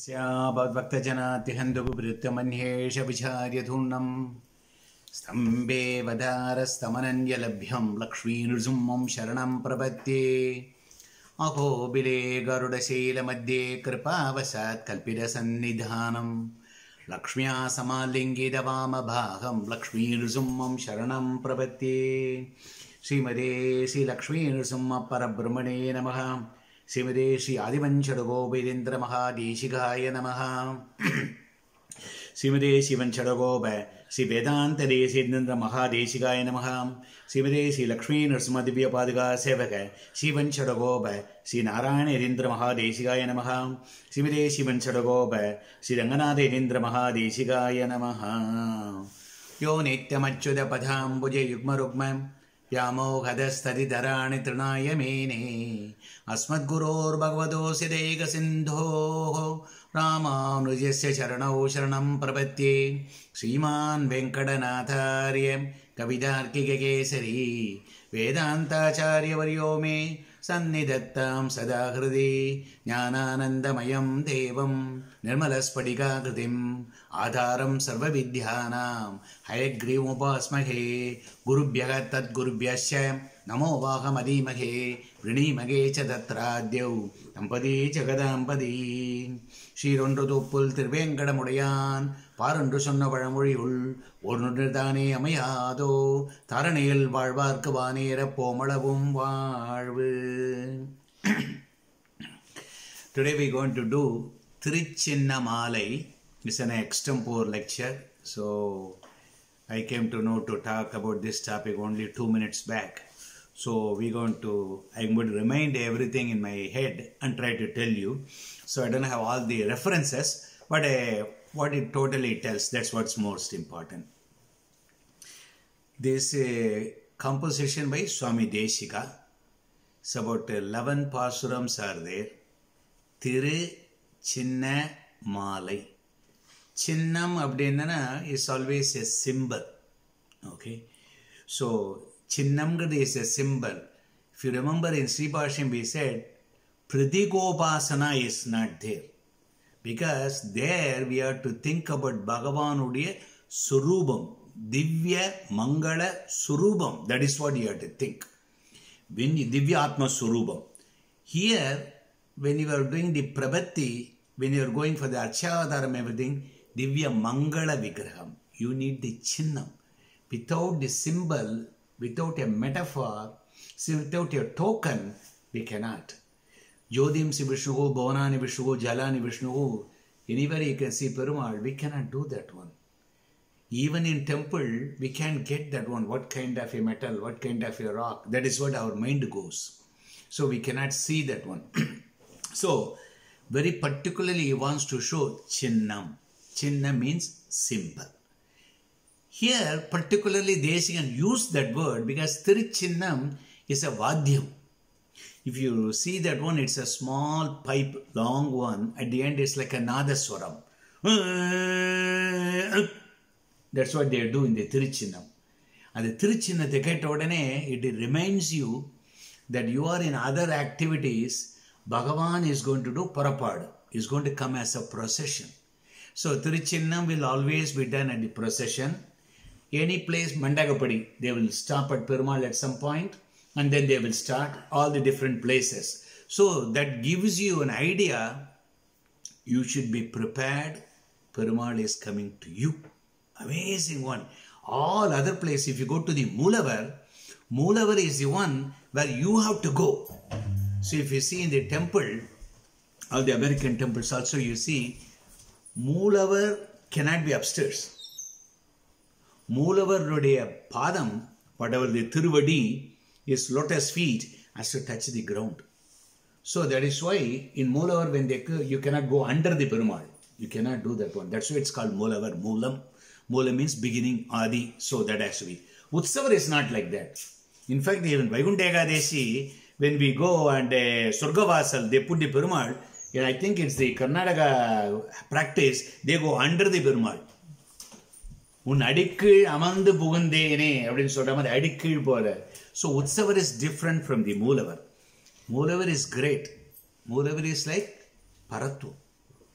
यस्याभक्तजनातिहन्तुभृत्यमन्येष विचार्यधूर्णं स्तम्भे वदारस्तमनन्यलभ्यं लक्ष्मीनृसिंहं शरणं प्रपद्ये। अहोबिले गरुडशैलमध्ये कृपावशात् कल्पितसन्निधानं लक्ष्म्या समालिङ्गितवामभागं लक्ष्मीनृसिंहं शरणं प्रपद्ये। श्रीमते श्रीलक्ष्मीनृसिंहपरब्रह्मणे नमः। श्रीमते श्री आदिवंशडगोपेन्द्र महादेशिकाय नमः। श्रीमते शिवंशडगोप श्री वेदांत देशिकेन्द्र महादेशिकाय नमः। श्रीमते श्री लक्ष्मी नरसिंह दिव्य पादुका सेवक शिवंशडगोप श्री नारायण यतीन्द्र महादेशिकाय नमः। श्रीमते शिवंशडगोप श्री रंगनाथ यतीन्द्र महादेशिकाय नमः। यो नित्यमच्युत पदाम्बुज युग्मरुग्म व्यामोहदस्तदितराणि तृणाय मेने अस्मद्गुरोर्भगवतोऽस्य दैकसिन्धोः रामानुजस्य चरणौ शरणं प्रपद्ये। श्रीमान् वेङ्कटनाथार्य कवितार्किककेसरी वेदान्ताचार्यवर्यो मे सन्निधत्तां सदा हृदि। ज्ञानानन्दमयं देवं निर्मलस्फटिकाकृतिम् आधारं सर्वविद्यानां हयग्रीवमुपास्महे। गुरुभ्यः तद्गुरुभ्यश्च नमो वाहमधीमहे वृणीमहे च तत्राद्यौ दम्पती जगदाम्पदी। ஷீரொன்றுதூப்புல் திருவேங்கடமுடையான் பாரொன்று சொன்ன பழமொழியுள் ஒன்றுதானே அமையாதோ தரணியில் வாழ்வார்க்கு வானேர போமளவும் வாழ்வு. Today we are going to do Tiruchinnamaalai. It's an extempore lecture. So I came to know to talk about this topic only 2 minutes back. So I'm going to remind everything in my head and try to tell you. So I don't have all the references, but what it totally tells, that's what's most important. This composition by Swami Deshika. It's about 11 pasurams are there. Tiruchinnamaalai. Chinnam abdinana is always a symbol. Okay. So Chinnam is a symbol. If you remember in Sri Bhashyam we said Pratigopasana is not there. Because there we have to think about Bhagavanudaya Surubam. Divya Mangala Surubam. That is what you have to think. When Divya Atma Surubam. Here, when you are doing the Prabhati, when you are going for the Archavadaram everything, Divya Mangala Vigraham. You need the Chinnam. Without the symbol, without a metaphor, without a token, we cannot. Jodim si Vishnuhu, Bhavanani Vishnuhu, Jalani Vishnuhu, anywhere you can see Perumal, we cannot do that one. Even in temple, we can't get that one. What kind of a metal, what kind of a rock, that is what our mind goes. So we cannot see that one. So, very particularly he wants to show Chinnam. Chinnam means symbol. Here, particularly Desikan used that word because Tiruchinnam is a Vadhyam. If you see that one, it's a small pipe, long one. At the end, it's like a Nadaswaram. That's what they do in the Tiruchinnam. And the Tiruchinnam, it reminds you that you are in other activities. Bhagavan is going to do Parapad. Is going to come as a procession. So Tiruchinnam will always be done at the procession. Any place, Mandagapadi, they will stop at Perumal at some point and then they will start all the different places. So that gives you an idea, you should be prepared, Perumal is coming to you. Amazing one. All other places, if you go to the Moolavar is the one where you have to go. So if you see in the temple, all the American temples also you see, Moolavar cannot be upstairs. Moolavarudaya padam, whatever the Tiruvadi, his lotus feet has to touch the ground. So that is why in Moolavar when you cannot go under the Perumal. You cannot do that one. That's why it's called Moolavar. Moolam. Moolam means beginning, Adi. So that has to be. Utsavar is not like that. In fact, even Vaikuntha Ekadashi, when we go and Surgavasal, they put the Perumal, and I think it's the Karnataka practice, they go under the Perumal. உன் அடிக்கீழ் அமர்ந்து புகுந்தேனே அப்படின்னு சொல்ற மாதிரி அடிக்கீழ் போல. So Utsavar is different from the Moolavar. Moolavar is great. Moolavar is like Parattu.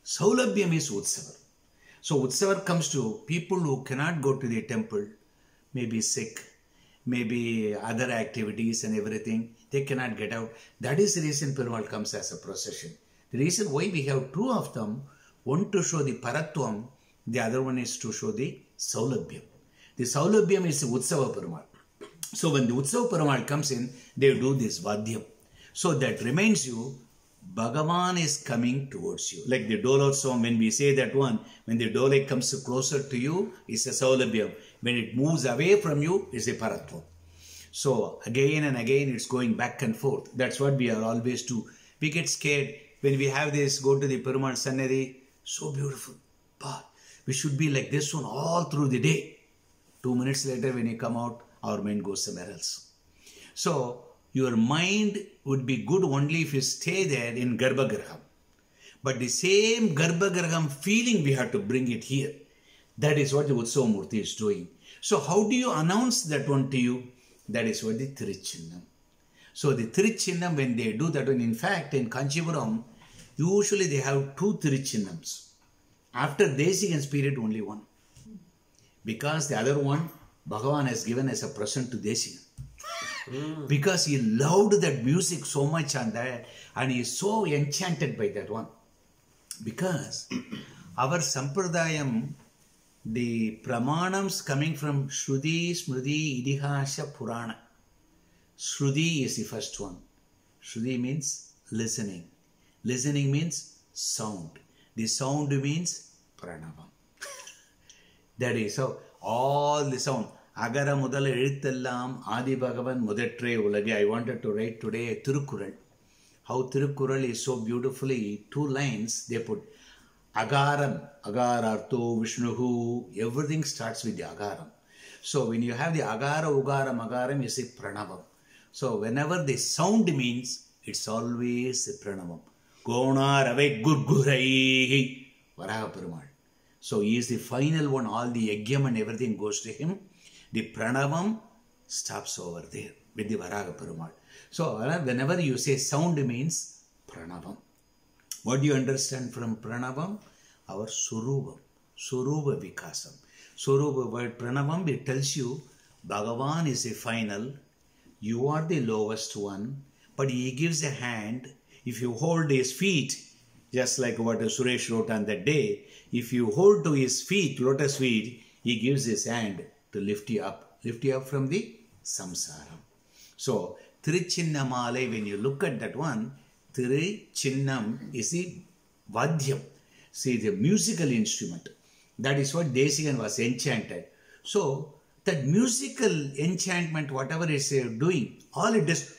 Saulabhyam is Utsavar. So Utsavar comes to people who cannot go to the temple, maybe sick, maybe other activities and everything. They cannot get out. That is the reason Perumal comes as a procession. The reason why we have two of them, one to show the Paratvam, the other one is to show the Saulabhyam. The Saulabhyam is the Utsava Perumal. So when the Utsava Perumal comes in, they do this Vadhyam. So that reminds you, Bhagavan is coming towards you. Like the Dolotsavam, when we say that one, when the Dole comes closer to you, it's a Saulabhyam. When it moves away from you, it's a Paratvam. So again and again, it's going back and forth. That's what we are always do. We get scared when we have this, go to the Perumal Sannadhi, so beautiful. But we should be like this one all through the day. 2 minutes later, when you come out, our mind goes somewhere else. So your mind would be good only if you stay there in Garbhagriha. But the same Garbhagriha feeling we have to bring it here. That is what the Utsava Murti is doing. So how do you announce that one to you? That is what the Tirichinnam. So the Tirichinnam, when they do that one, in fact, in Kanchipuram, usually they have two Tirichinnams. After Desikan's period, only one. Because the other one, Bhagavan has given as a present to Desikan. Because he loved that music so much on that, and he is so enchanted by that one. Because our Sampradayam, the Pramanams coming from Shruti, Smriti, Idihasha, Purana. Shruti is the first one. Shruti means listening. Listening means sound. The sound means Pranavam. That is how all the sound. Agara Mudala Erithallam Adi Bhagavan Mudattre Ulage. I wanted to write today a Tirukural. How Tirukural is so beautifully, 2 lines they put. Agaram, Agarartho, Vishnuhu, everything starts with the Agaram. So when you have the Agara, Ugaram, Agaram, you say Pranavam. So whenever the sound means, it's always the Pranavam. Gona Rave Gurgurai Varaha Perumal. So he is the final one, all the Yajnam and everything goes to him. The Pranavam stops over there with the Varaha Perumal. So whenever you say sound means Pranavam. What do you understand from Pranavam? Our Surubam, Suruba Vikasam. Suruba word Pranavam, it tells you Bhagavan is the final, you are the lowest one, but he gives a hand. If you hold his feet, just like what Suresh wrote on that day, if you hold to his feet, lotus feet, he gives his hand to lift you up from the samsara. So, Tirichinnamale, when you look at that one, Tirichinnam is the Vadhyam. See, the musical instrument. That is what Desikan was enchanted. So, that musical enchantment, whatever it's doing, all it does,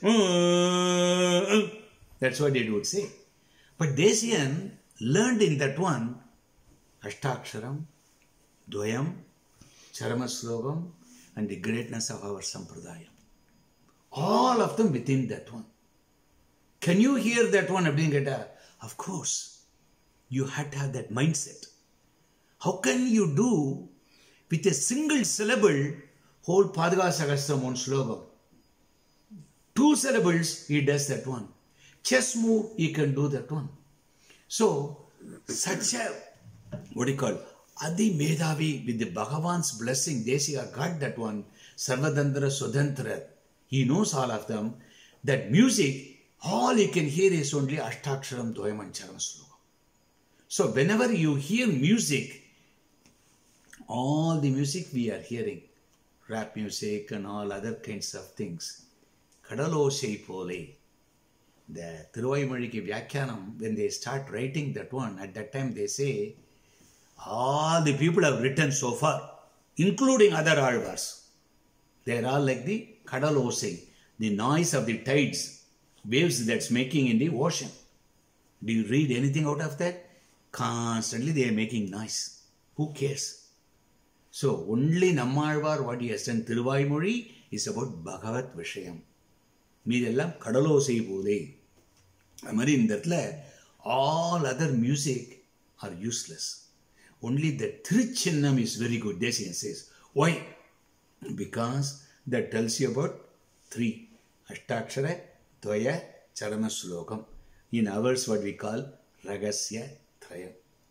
that's what they would say. But Desikan learned in that one, Ashtaksharam, Dvayam, Charamaslogam, and the greatness of our Sampradayam. All of them within that one. Can you hear that one? Of course. You had to have that mindset. How can you do with a single syllable whole Padaga Sahasram on slogam? 2 syllables, he does that one. Chess move, he can do that one. So, such a, Adi Medhavi, with the Bhagavan's blessing, Desika got that one. Sarvadandra Sudhantra. He knows all of them. That music, all you can hear is only Ashtaksharam, Dvayam and Charamaslogam. So whenever you hear music, all the music we are hearing, rap music and all other kinds of things, Kadalosai Pole, the Thiruvaimozhikku Vyakyanam, when they start writing that one, at that time they say, all the people have written so far, including other Alvars, they are all like the Kadalosai, the noise of the tides, waves that's making in the ocean. Do you read anything out of that? Constantly they are making noise. Who cares? So only Nammalvar, what he has done, Thiruvaimozhi, is about Bhagavat Vishayam. Meedallam Kadalosai Pole. Amari in that all other music are useless. Only the Tirichinnam is very good. Desikan says. Why? Because that tells you about 3. Ashtakshara, Dvaya, Charamaslogam. In ours, what we call Ragasya Trayam.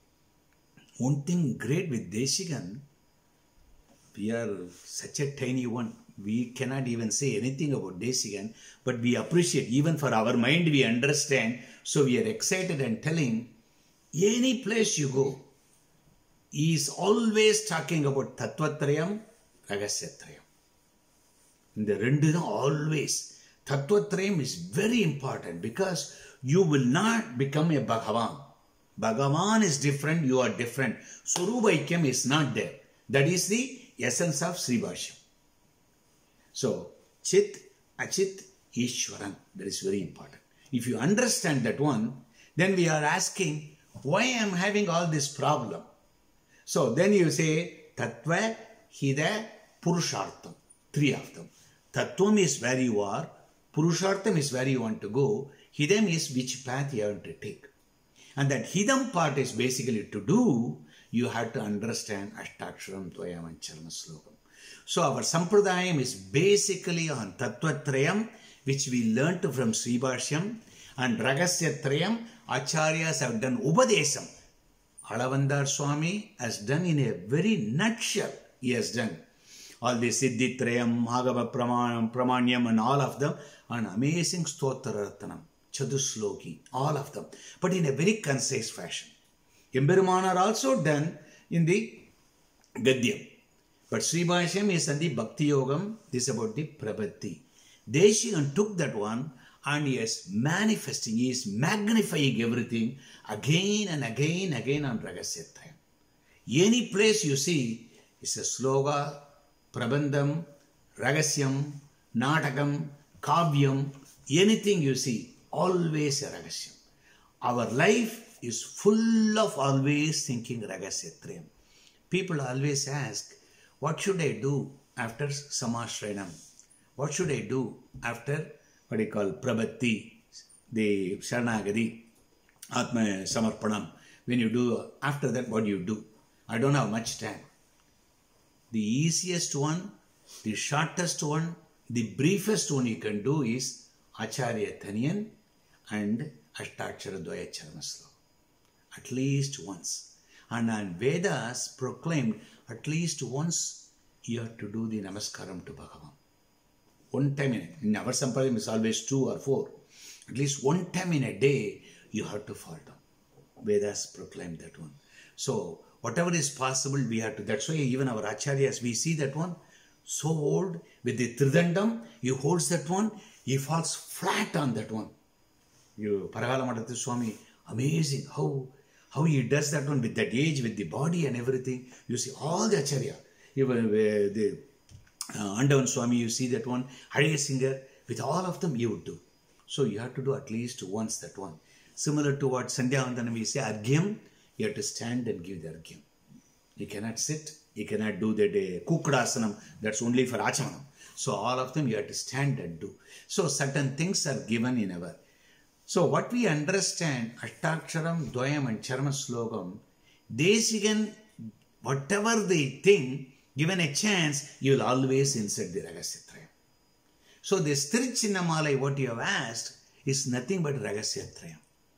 one thing great with Deshikan, we are such a tiny one. We cannot even say anything about Deshikan, but we appreciate, even for our mind, we understand. So we are excited and telling, any place you go, he is always talking about Tattvatrayam, Ragasyatrayam. The rendu always. Tattvatrayam is very important because you will not become a Bhagavan. Bhagavan is different, you are different. Surubaikyam is not there. That is the essence of Sri Bhashyam. So, Chit, Achit, Ishwaran. That is very important. If you understand that one, then we are asking, why I am having all this problem? So, then you say, Tattva, Hida, Purushartham. Three of them. Tattvam is where you are. Purushartham is where you want to go. Hidam is which path you have to take. And that Hidam part is basically to do, you have to understand Ashtaksharam, Dvayam and Charma Slokam. So our Sampradayam is basically on Tattvatrayam, which we learnt from Sri Bhashyam, and Ragasyatrayam, Acharyas have done Upadesam. Alavandar Swami has done in a very nutshell, he has done. All the Siddhitrayam, Agama Pramanyam and all of them, an amazing Stotrarathanam, Chadusloki, all of them, but in a very concise fashion. Emberuman are also done in the Gadyam. But Sri Bhashyam is on the Bhakti Yogam, this is about the Prabhati. Deshikan took that one and he is manifesting, he is magnifying everything again and again on Ragasyatrayam. Any place you see, it's a sloga, Prabandham, Ragasyam, Natakam, Kavyam, anything you see, always a Ragasyam. Our life is full of always thinking Ragasyatrayam. People always ask, what should I do after Samashranam? What should I do after what you call Prabhati, the Sharanagadi, Atma Samarpanam? When you do, after that, what do you do? I don't have much time. The easiest one, the shortest one, the briefest one you can do is Acharya Taniyan and Ashtakshara Dvaya Charmaslo. At least once. And Vedas proclaimed at least once you have to do the Namaskaram to Bhagavan. One time in our Sampradayam is always 2 or 4. At least one time in a day you have to fall down. Vedas proclaimed that one. So whatever is possible we have to. That's why even our Acharyas, we see that one so old with the Tridandam, he holds that one, he falls flat on that one. You Paragala Matathi Swami, amazing how he does that one with that age, with the body and everything. You see all the Acharya, even the Andavan Swami, you see that one, Hare Singer, with all of them you would do. So you have to do at least once that one. Similar to what Sandhya Vandanam we say, Argyam, you have to stand and give the Argyam. You cannot sit, you cannot do that Kukkadasanam, that's only for Achamanam. So all of them you have to stand and do. So certain things are given in our. So what we understand, Ashtaksharam, Dvayam and Charma Slokam, Deshikan, whatever they think, given a chance, you will always insert the Ragasyatrayam. So this Tiruchinnamalai, what you have asked, is nothing but Ragasyatrayam.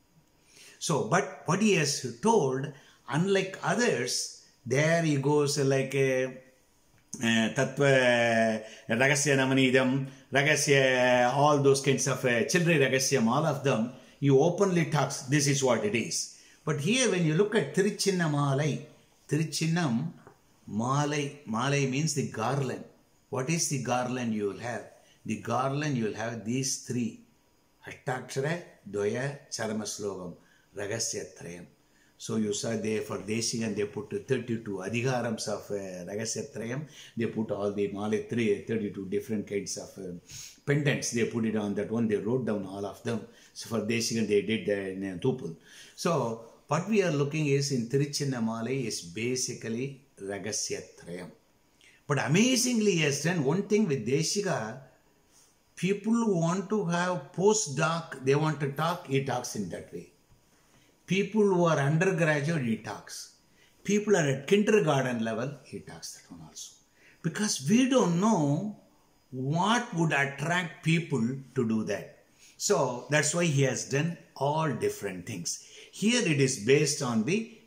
So, but what he has told, unlike others, there he goes like a Tattva, Ragasya Namanidam, Ragasya, all those kinds of Children Ragasyam, all of them, he openly talks, this is what it is. But here when you look at Tiruchinnamalai, Tiruchinnam, Malai means the garland. What is the garland you will have? The garland you will have these 3. Ashtakshara, Dvaya, Charma Slokam, Ragasyatrayam. So you saw there for Deshikan they put 32 Adhigarams of Ragasyatrayam. They put all the Malai 32 different kinds of pendants. They put it on that one. They wrote down all of them. So for Deshikan they did in Tupul. So what we are looking is in Tiruchinnamalai is basically Ragasyatrayam. But amazingly he has done one thing with Deshika. People who want to have postdoc, they want to talk, he talks in that way. People who are undergraduate, he talks. People are at kindergarten level, he talks that one also. Because we don't know what would attract people to do that. So that's why he has done all different things. Here it is based on the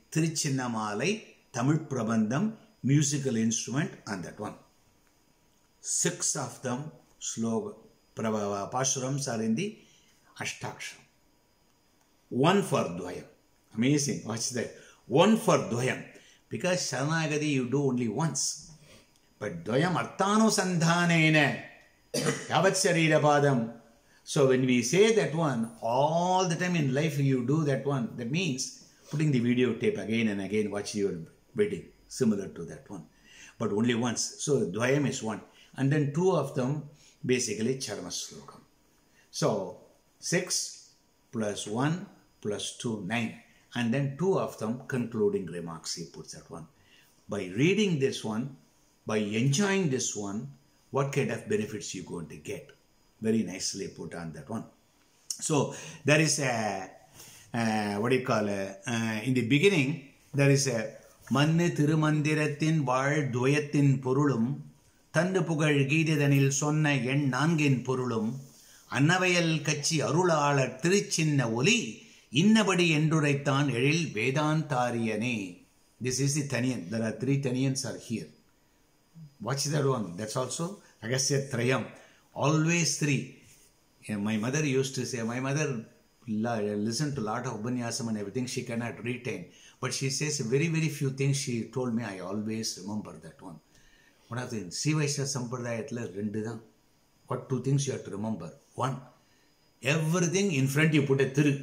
Tiruchinnamaalai, Tamil Prabandham, musical instrument, and that one. 6 of them sloga, Passurams are in the Ashtakshram. 1 for Dvayam. Amazing. Watch that. 1 for Dvayam. Because Sharanagati you do only once. But Dvayam Arthano Sandhanena. Yavat Sharira Padam. So when we say that one, all the time in life you do that one. That means putting the videotape again and again, watch your wedding. Similar to that one. But only once. So Dvayam is 1. And then 2 of them basically Charma Slokam. So 6 plus 1 plus 2, 9. And then 2 of them concluding remarks, he puts that one. By reading this one, by enjoying this one, what kind of benefits you going to get? Very nicely put on that one. So there is a, what do you call it? In the beginning, there is a Manne Tirumandiratin Val Dvayatin Purulum, Thandu Pugal Gidanil Sonna Yen Nangin Purulum, Annavayal Kachi Arula Tirichinna Oli, Innabadi Enduraitan Eril Vedantariane. This is the Taniyan. There are 3 Taniyans are here. Watch that one. That's also Agastya Trayam. Always 3. My mother used to say, my mother listened to a lot of Upanyasam and everything. She cannot retain. But she says very, very few things she told me. I always remember that one. One of the Sivaisha Sampradayatla Rendu. What 2 things you have to remember? 1. Everything in front you put a Thiru.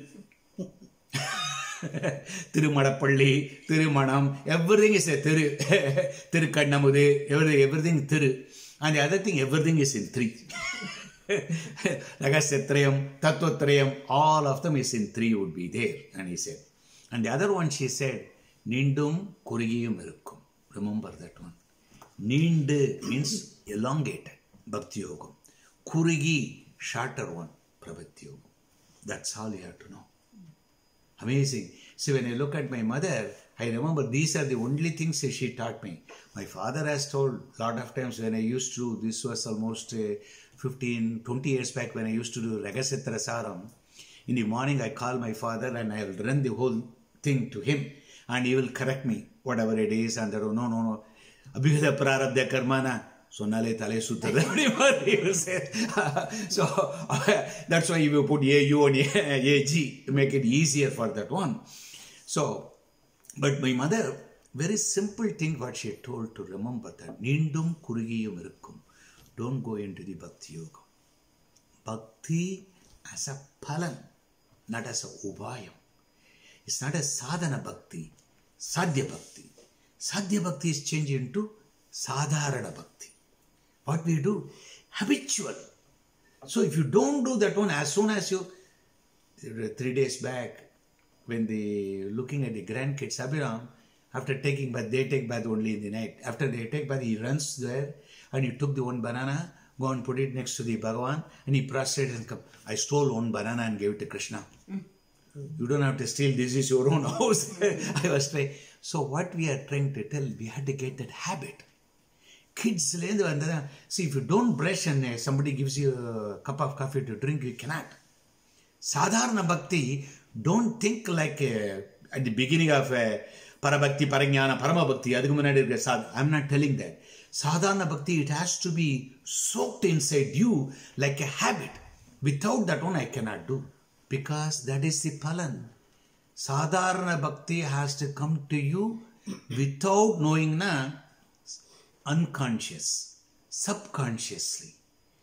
Thirumadapalli, Thirumanam, everything is a Thiru. Thirukadnamude, everything Thiru. And the other thing, everything is in 3. Ragasatrayam, Tattvatrayam, all of them is in 3 would be there. And he said. And the other one she said, Nindum Kurigiyum Irukkum. Remember that one. Nindu means elongated, Bhakti Yogam. Kurigi, shorter one, Prabhati Yogam. That's all you have to know. Amazing. So when I look at my mother, I remember these are the only things she taught me. My father has told a lot of times when I used to, this was almost 15, 20 years back when I used to do Ragasetra Saram. In the morning I call my father and I will run the whole thing to him and he will correct me, whatever it is. And no. Abhigada Prarabdha Karmana. So Nale Tale Sutra. He will say. So that's why you will put AU and AG to make it easier for that one. So, but my mother, very simple thing what she told to remember that. Nindum Kurigiyum Irukkum. Don't go into the Bhakti Yoga. Bhakti as a palan, not as a ubayam. It's not a sadhana bhakti, sadhya bhakti. Sadhya bhakti is changed into sadharana bhakti. What we do? Habitual. So if you don't do that one, as soon as you, 3 days back, when they looking at the grandkids, Abhiram, after taking bath, they take bath only in the night. After they take bath, he runs there and he took the one banana, go and put it next to the Bhagavan and he prostrated and come. I stole one banana and gave it to Krishna. You don't have to steal, this is your own house. I was trying. So what we are trying to tell, we had to get that habit. Kids, see, if you don't brush and somebody gives you a cup of coffee to drink, you cannot. Sadharana Bhakti, don't think like at the beginning of Parabhakti, Parajnana, Parama Bhakti. I'm not telling that. Sadharana Bhakti, it has to be soaked inside you like a habit. Without that one, I cannot do. Because that is the palan. Sadharana Bhakti has to come to you without knowing, unconscious, subconsciously.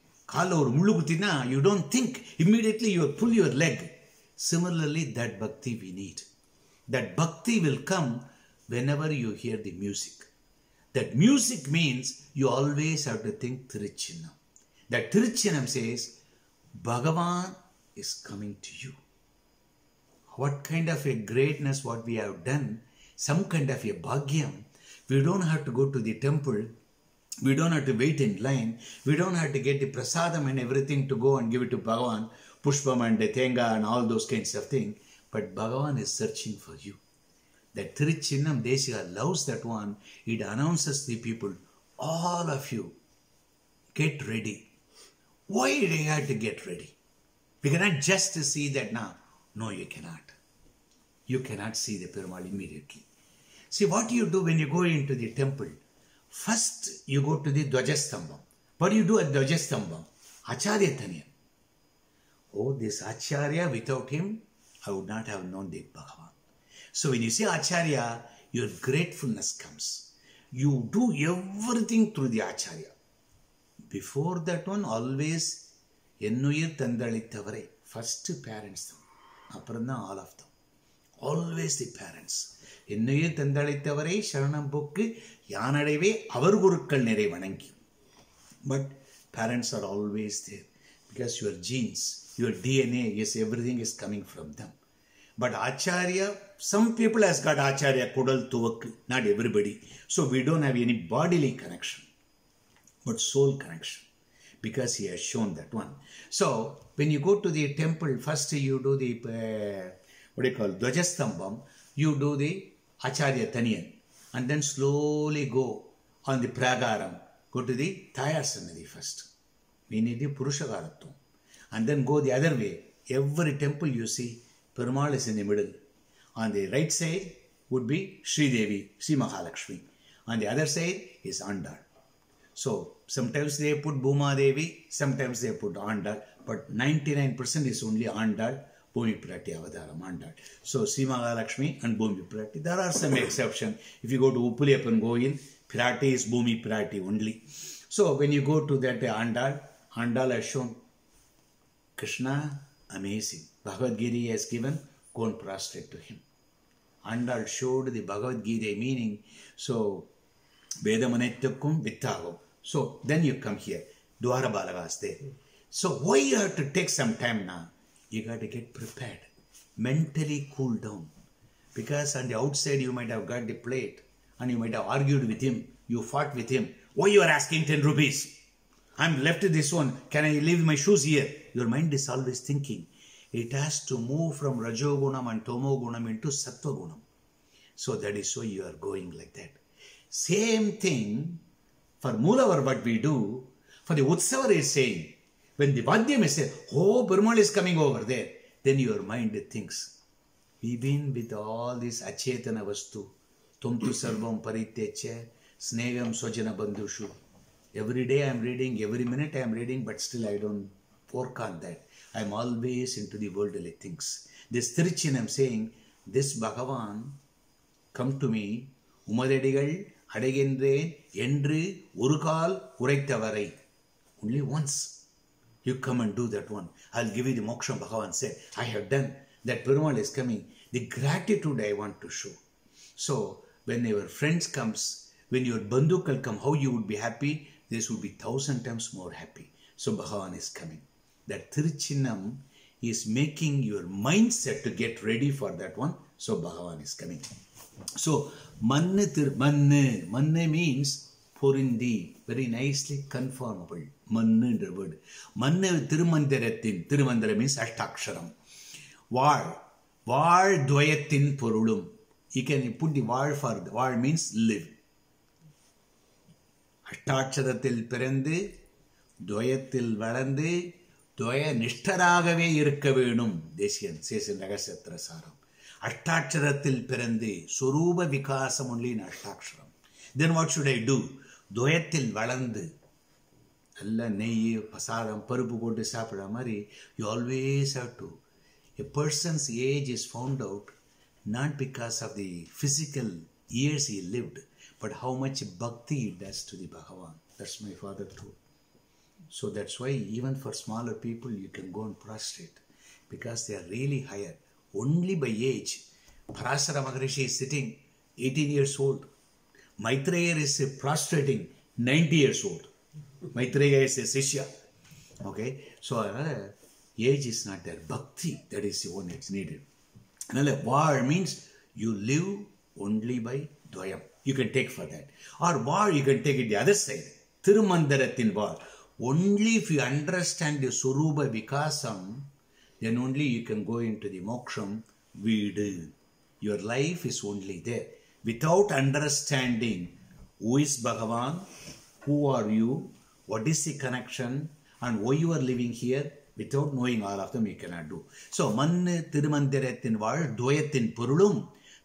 You don't think, immediately you pull your leg. Similarly, that bhakti we need. That bhakti will come whenever you hear the music. That music means you always have to think Tiruchinnam. That Tiruchinnam says, Bhagavan is coming to you. What kind of a greatness what we have done, some kind of a bhagyam. We don't have to go to the temple. We don't have to wait in line. We don't have to get the prasadam and everything to go and give it to Bhagavan, Pushpam and Tenga and all those kinds of things. But Bhagavan is searching for you. That Tiruchinnam Deshika loves that one. It announces the people, all of you, get ready. Why do you have to get ready? We cannot just see that now. No, you cannot. You cannot see the Perumal immediately. See what you do when you go into the temple. First you go to the Dvajastambam. What do you do at Dvajastambam? Acharya Taniyan. Oh, this Acharya, without him, I would not have known the Bhagavan. So when you say Acharya, your gratefulness comes. You do everything through the Acharya. Before that one, always, Ennuyir Thandalithavare. First parents. Aparna all of them. Always the parents. Ennuyir Thandalithavare, Sharanam Bokku, Yanadeve, Avar Gurukkal Nere Vanangi. But parents are always there. Because your genes, your DNA, yes, everything is coming from them. But Acharya, some people has got Acharya Kodal Tuvak, not everybody. So we don't have any bodily connection, but soul connection, because he has shown that one. So when you go to the temple, first you do the, Dvajastambam, you do the Acharya Taniyan, and then slowly go on the Pragaram, go to the Tayar Sannidhi first. We need the Purushagaratvam. And then go the other way. Every temple you see, Perumal is in the middle. On the right side would be Sri Devi, Sri Mahalakshmi. On the other side is Andal. So sometimes they put Bhuma Devi, sometimes they put Andal, but 99% is only Andal, Bhumi Pirati Avadaram, Andal. So Sri Mahalakshmi and Bhumi Pirati. There are some exceptions. If you go to Uppuliyappan Goil, Pirati is Bhumi Pirati only. So when you go to that Andal, Andal has shown Krishna, amazing. Bhagavad Gita has given, go and prostrate to him. Andal showed the Bhagavad Gita meaning. So, Vedamanetyakum Vittagam. So, then you come here. Dwara Balagas there. So, why you have to take some time now? You got to get prepared. Mentally cool down. Because on the outside you might have got the plate and you might have argued with him. You fought with him. Why you are asking 10 rupees? I'm left with this one. Can I leave my shoes here? Your mind is always thinking. It has to move from Rajogunam and Tomogunam into Sattvagunam. So that is why you are going like that. Same thing for Moolavara what we do, for the Utsavar is saying, when the Vadyam is saying, oh, Perumal is coming over there, then your mind thinks, we've been with all this Achetana Vastu, Tumtu Sarvam Parityeche, Snegam Swajana Bandhushu. Every day I am reading, every minute I am reading, but still I don't work on that. I am always into the worldly things. This Tirichin I am saying, this Bhagavan, come to me, Umadedigal, Adagendren, Endru, Urukal, Uraitavarai. Only once. You come and do that one. I'll give you the moksha. Bhagavan said, I have done. That Perumal is coming. The gratitude I want to show. So, when your friends comes, when your bandhukal come, how you would be happy, this would be 1,000 times more happy. So Bhagavan is coming. That Tiruchinnam is making your mindset to get ready for that one. So Bhagavan is coming. So Manne means porindi, very nicely conformable. Manne is the word. Manne Tirumandara means Ashtaksharam. Var Dvayathin Porulum. You can put the var for the var means live. Ashtaksharattil Perende, Dvayatil Valande, Dvaya Nishtaragave Irkavenum. Deshian says in Nagasetra Saram. Ashtaksharattil Perende, Suruba Vikasam only in Ashtaksharam. Then what should I do? Dvayatil Valande. Allah Ney, Pasadam, Parupu go to Sapramari. You always have to. A person's age is found out not because of the physical years he lived, but how much bhakti he does to the Bhagavan. That's my father too. So that's why even for smaller people you can go and prostrate because they are really higher. Only by age. Parasara Maharishi is sitting 18 years old. Maitreya is prostrating 90 years old. Maitreya is a Sishya. Okay. So age is not there. Bhakti, that is the one that's needed. Another var means you live only by dvayam. You can take for that. Or var, you can take it the other side. Tirumandaratin var. Only if you understand the Suruba Vikasam, then only you can go into the moksham vidu. Your life is only there. Without understanding who is Bhagavan, who are you, what is the connection, and why you are living here, without knowing all of them, you cannot do. So, Manne Tirumandiratin Val, Dvayathin Purulum,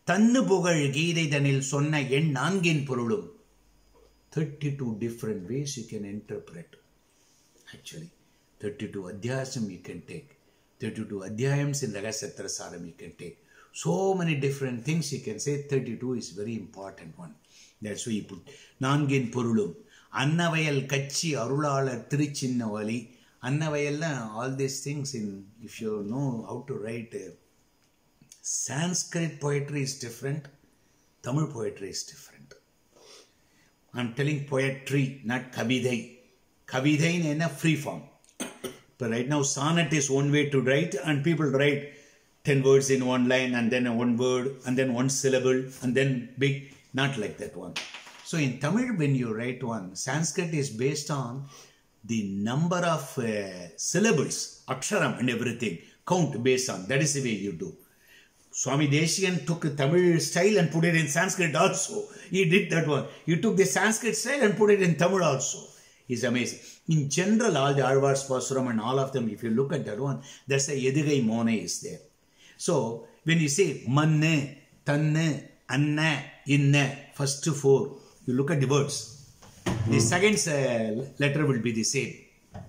தன்னு புகழ் கீதை தனில் சொன்ன எண் நான்கின் பொருளும். 32 different ways you can interpret. Actually, 32 adhyasam you can take. 32 adhyayams in Ragasetra Saram you can take. So many different things you can say. 32 is very important one. That's why you put நான்கின் பொருளும். அன்னவயல் கச்சி அருளாளர் திருச்சின்னவலி. அன்னவயல்னா all these things in, if you know how to write, Sanskrit poetry is different, Tamil poetry is different. I'm telling poetry, not kavidai. Kavidai in a free form. But right now sonnet is one way to write, and people write 10 words in one line and then one word and then one syllable and then big. Not like that one. So in Tamil, when you write one, Sanskrit is based on the number of syllables, aksharam and everything, count based on. That is the way you do. Swami Deshikan took Tamil style and put it in Sanskrit also. He did that one. He took the Sanskrit style and put it in Tamil also. It's amazing. In general, all the Alvars, Pasuram and all of them, if you look at that one, that's a Yedigai Mone is there. So, when you say Manne, Tanne, Anna, Inne, first 4, you look at the words. The second letter will be the same.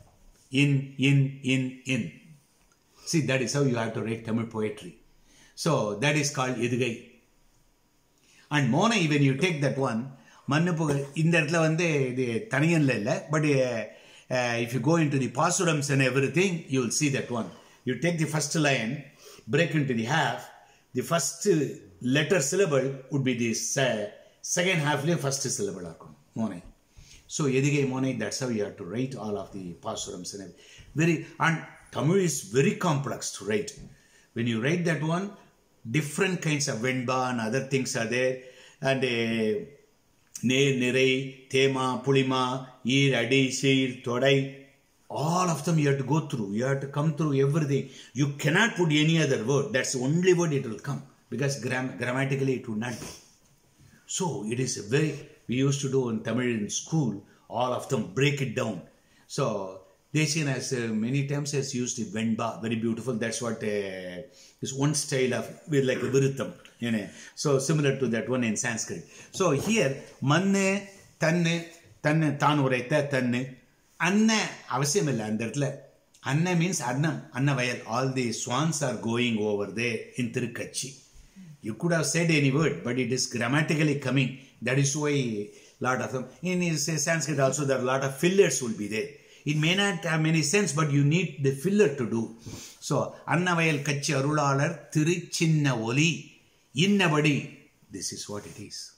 In. See, that is how you have to write Tamil poetry. So, that is called Yedigai. And Mone, when you take that one, Mannapugal, in that the Taniyan Lella, but if you go into the Pasurams and everything, you will see that one. You take the first line, break into the half, the first letter syllable would be this second half first syllable. Mone. So, Yedigai Mone, that's how you have to write all of the Pasurams and everything. And Tamil is very complex to write. When you write that one, different kinds of Venba and other things are there. And Ne, Nirei, Tema, Pulima, Ir, Adi, Shir, Todai, all of them you have to go through. You have to come through everything. You cannot put any other word. That's the only word it will come. Because grammatically it would not be. So it is a very, we used to do in Tamil in school, all of them break it down. So Deshikan has many times has used the Venba, very beautiful. That's what is one style of, with like a Virutham. You know. So similar to that one in Sanskrit. So here, Manne, Tanne, Tanureta, Tanne, Anna, Avasimilla, and that Anna means Annam, Annavayal. All the swans are going over there in Tirukachi. You could have said any word, but it is grammatically coming. That is why a lot of them. In Sanskrit also, there are a lot of fillers will be there. It may not have any sense, but you need the filler to do. So, Annavayal Kachi Arulalar Tiruchinna Oli Innabadi. This is what it is.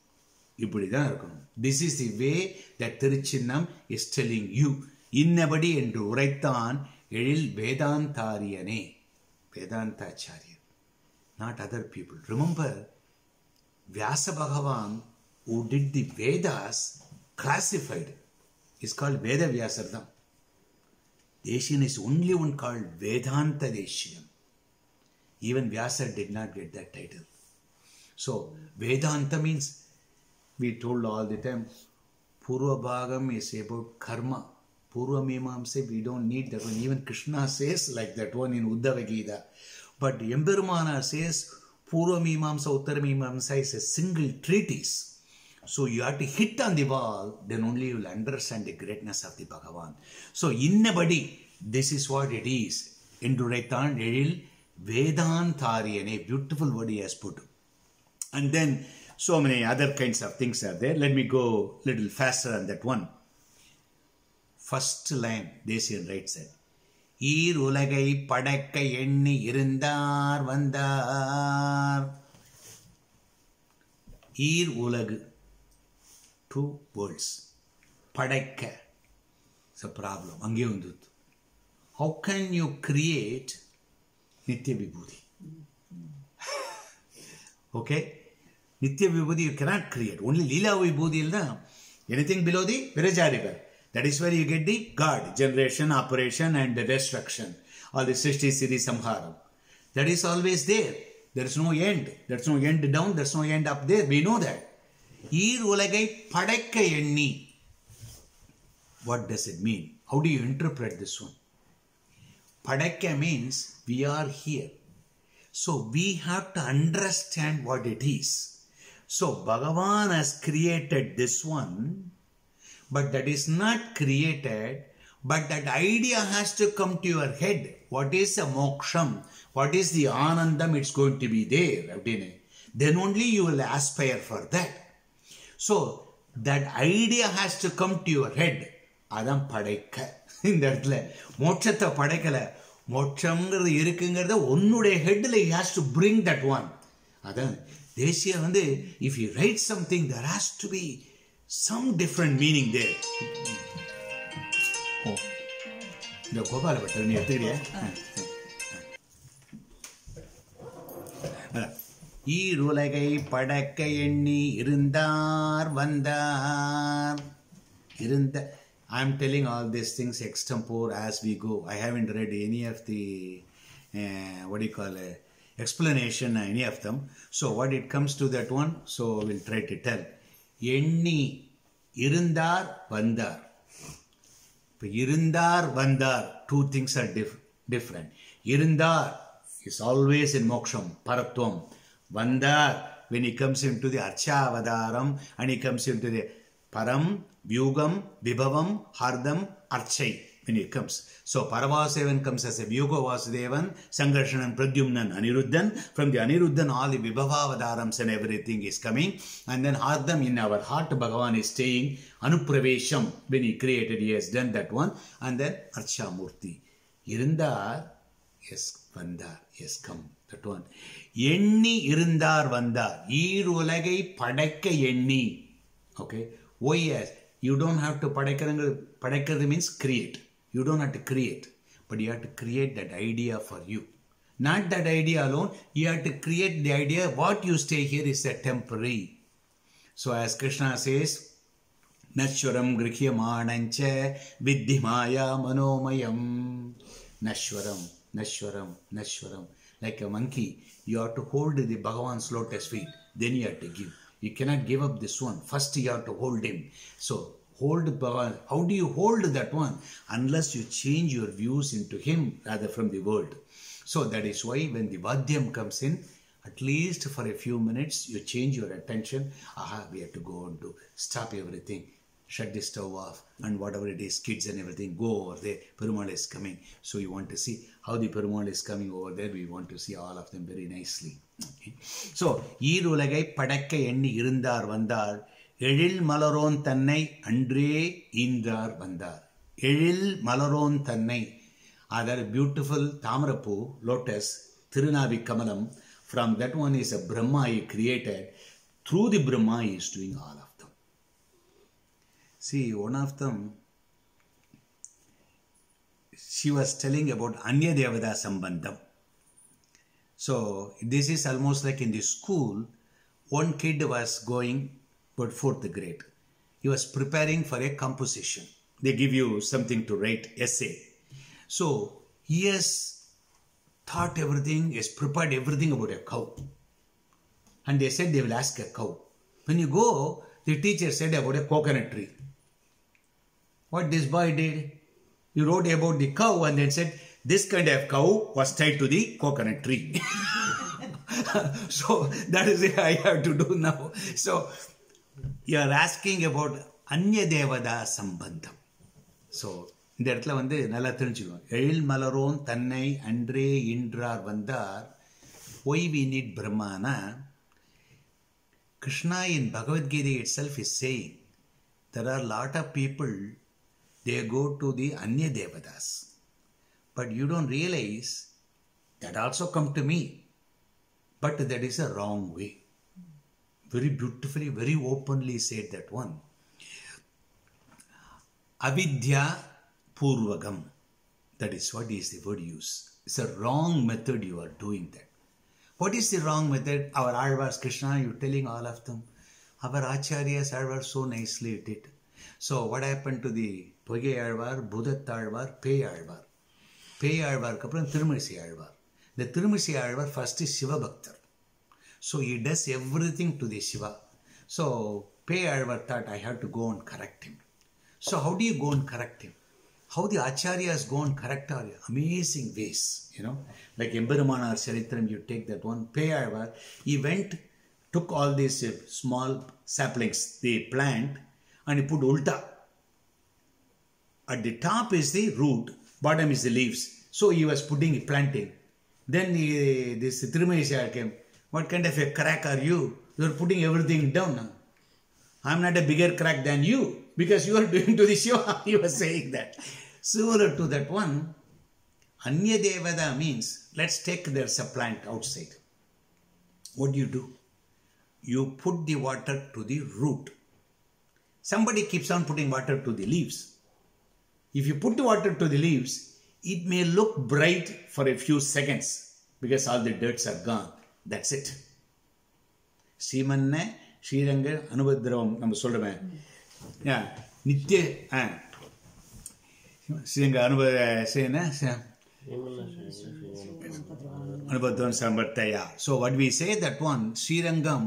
This is the way that Tiruchinnam is telling you. Innabadi and Uraitan Edil Vedantariyane. Vedantacharya. Not other people. Remember, Vyasa Bhagavan, who did the Vedas, classified. It's called Veda Vyasardham. Deshikan is only one called Vedanta Deshikan. Even Vyasa did not get that title. So, Vedanta means, we told all the time, Purva Bhagam is about karma. Purva Mimamsa, we don't need that one. Even Krishna says like that one in Uddhava Gita. But Embirumana says, Purva Mimamsa, Uttara Mimamsa is a single treatise. So you have to hit on the wall, then only you will understand the greatness of the Bhagavan. So innabadi, this is what it is. Induraitan Edil Vedantariyane, beautiful word he has put. And then so many other kinds of things are there. Let me go a little faster on that one. First line, Deshikan writes it. Eer ulagai padakka enni irundar vandar. Eer ulagu. 2 words. Padakka. It's a problem. How can you create Nitya Vibhuti? Okay? Nitya Vibhuti you cannot create. Only Leela Vibhuti. Anything below the Virajariva. That is where you get the God, generation, operation and destruction. All the Srishti Siddhi Samharam. That is always there. There is no end. There is no end down. There is no end up there. We know that. Eer ulagai padakka enni. What does it mean? How do you interpret this one? Padakka means we are here. So we have to understand what it is. So Bhagavan has created this one, but that is not created, but that idea has to come to your head. What is the moksham? What is the anandam? It's going to be there. Then only you will aspire for that. So that idea has to come to your head. Adam padaikka. In that mokshata padaikala. Mokshamங்கிறது இருக்குங்கிறத உன்னுடைய ஹெட்ல he has to bring that one. அதான் தேசிய வந்து if you write something there has to be some different meaning there. ஓ இந்த Gopala butter நீ எடுத்துக்கிறியா? ஈருலகை படைக்க எண்ணி இருந்தார் வந்தார் இருந்த. I'm telling all these things extempore as we go. I haven't read any of the explanation, any of them. So what it comes to that one, so we'll try to tell. எண்ணி இருந்தார் வந்தார். இப்போ இருந்தார் வந்தார், two things are different. இருந்தார் is always in moksham, paratvam. Vandar, when he comes into the archavadaram and he comes into the param, vyugam, vibhavam, hardam, archai, when he comes. So Paravasevan comes as a Vyuga Vasudevan, Sangarshanan, Pradyumnan, Aniruddhan. From the Aniruddhan, all the Vibhavavadarams and everything is coming. And then Hardam in our heart, Bhagavan is staying. Anupravesham, when he created, he has done that one. And then Archamurti. Irundar, yes, Vandar, yes, come. That one. Yenni irundar vandar. Irulagai padaikka yenni. Okay. Oh yes. You don't have to padaikka means create. You don't have to create. But you have to create that idea for you. Not that idea alone. You have to create the idea. What you stay here is a temporary. So as Krishna says, Nashwaram grihyamanancha viddhimaya manomayam. Nashwaram, Nashwaram, Nashwaram. Like a monkey, you have to hold the Bhagavan's lotus feet. Then you have to give. You cannot give up this one. First you have to hold him. So hold Bhagavan. How do you hold that one? Unless you change your views into him rather from the world. So that is why when the Vadhyam comes in, at least for a few minutes, you change your attention. Aha, we have to go on to stop everything. Shut the stove off and whatever it is, kids and everything, go over there. Perumal is coming. So you want to see how the Perumal is coming over there. We want to see all of them very nicely. Okay. So, ஈருலகை படைக்க எண்ணி இருந்தார் வந்தார் எழில் மலரோன் தன்னை அன்றே ஈன்றார் வந்தார். எழில் மலரோன் தன்னை. Other beautiful Tamarapu, lotus, Tirunavi Kamalam. From that one is a Brahma he created. Through the Brahma he is doing all of them. See, one of them, she was telling about Anya Devada Sambandham. So, this is almost like in the school, one kid was going about 4th grade. He was preparing for a composition. They give you something to write, essay. So, he has thought everything, has prepared everything about a cow. And they said they will ask a cow. When you go, the teacher said about a coconut tree. What this boy did? He wrote about the cow and then said, this kind of cow was tied to the coconut tree. So, that is what I have to do now. So, you are asking about Anya Devada Sambandham. So, இந்த இடத்துல வந்து நல்லா தெரிஞ்சுக்கணும். எழில் மலரோன் தன்னை அன்றே ஈன்றார் வந்தார். Why we need Brahmana? Krishna in Bhagavad Gita itself is saying, there are a lot of people, they go to the Anya Devadas. But you don't realize that also come to me. But that is a wrong way. Very beautifully, very openly said that one. Avidya Purvagam. That is what is the word used. It's a wrong method you are doing that. What is the wrong method? Our Alvars, Krishna, you telling all of them. Our Acharyas, Alvar so nicely did. So what happened to the Poge Alvar, Buddhat Alvar, Pei Alvar? Pei Alvar, Kapran Tirumisi Alvar. The Tirumisi Alvar first is Shiva Bhaktar. So he does everything to the Shiva. So Pei Alvar thought I have to go and correct him. So how do you go and correct him? how the acharyas go and correct our amazing ways, like Embiramanar Charitram, you take that one, Peyalvar, he went, took all these small saplings, they plant, and he put ulta. At the top is the root, bottom is the leaves. So he was planting. Then this Thirumayeshwar came. What kind of a crack are you? You are putting everything down now. I am not a bigger crack than you because you are doing to the Shiva. He was saying that. Similar to that one, Anya Devada means, let's take there's a plant outside. What do? You put the water to the root. Somebody keeps on putting water to the leaves. If you put the water to the leaves, it may look bright for a few seconds because all the dirts are gone. That's it. Srimanna, Sriranga, Anubhadravam, நம்ம சொல்றோமே. நித்திய Sriranga Anubhadravam Sambartaya. So what we say that one, Srirangam,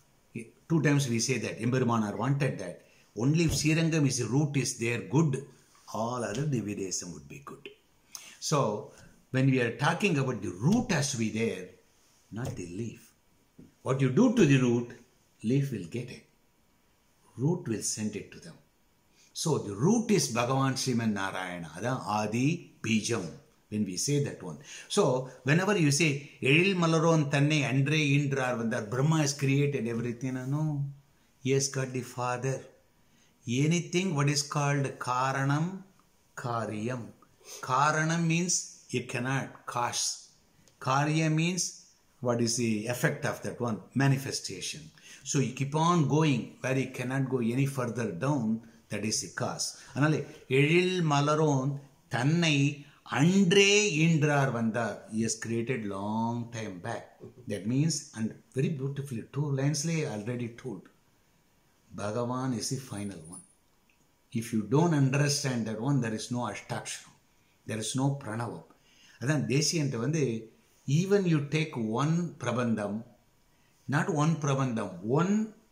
2 times we say that. Embiramanar wanted that. Only if Srirangam is the root is there good, all other Dividesam would be good. So, when we are talking about the root has to be there, not the leaf. What you do to the root, leaf will get it. Root will send it to them. So, the root is Bhagavan Sriman Narayana. That's Adi Bijam. When we say that one. So, whenever you say, Eril Malaron Tanne Andre Indrar, when that Brahma has created everything, no. He has got the Father. Anything what is called Karanam, Karyam. Karanam means you cannot cause. Karya means what is the effect of that one? Manifestation. So you keep on going where you cannot go any further down, that is the cause. Anale, Eril Malaron Tannai Andre Indrar Vandar. He has created long time back. That means, and very beautifully, 2 lines already told. Bhagavan is the final one. If you don't understand that one, there is no Ashtaksharam. There is no Pranavam. Adhan Desiyanta vande, even you take one Prabandham, not one Prabandham, one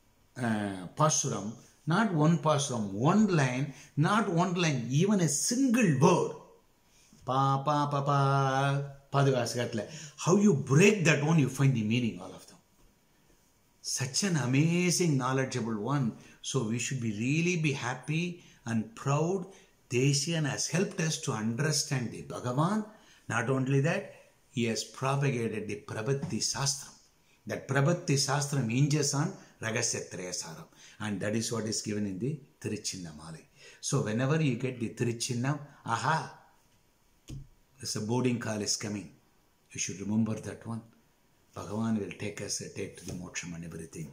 Pasuram, not one Pasuram, one line, not one line, even a single word. Pa, pa, pa, pa, Padagasagatla. How you break that one, you find the meaning, all of them. Such an amazing, knowledgeable one. So we should really be happy and proud. Deshiyan has helped us to understand the Bhagavan. Not only that, he has propagated the Prabhati Sastram. That Prabhati Sastram hinges on Ragasyatraya Saram. And that is what is given in the Tiruchinnammalai. So whenever you get the Tiruchinnam, aha, there's a boarding call is coming. You should remember that one. Bhagavan will take us to the moksham and everything.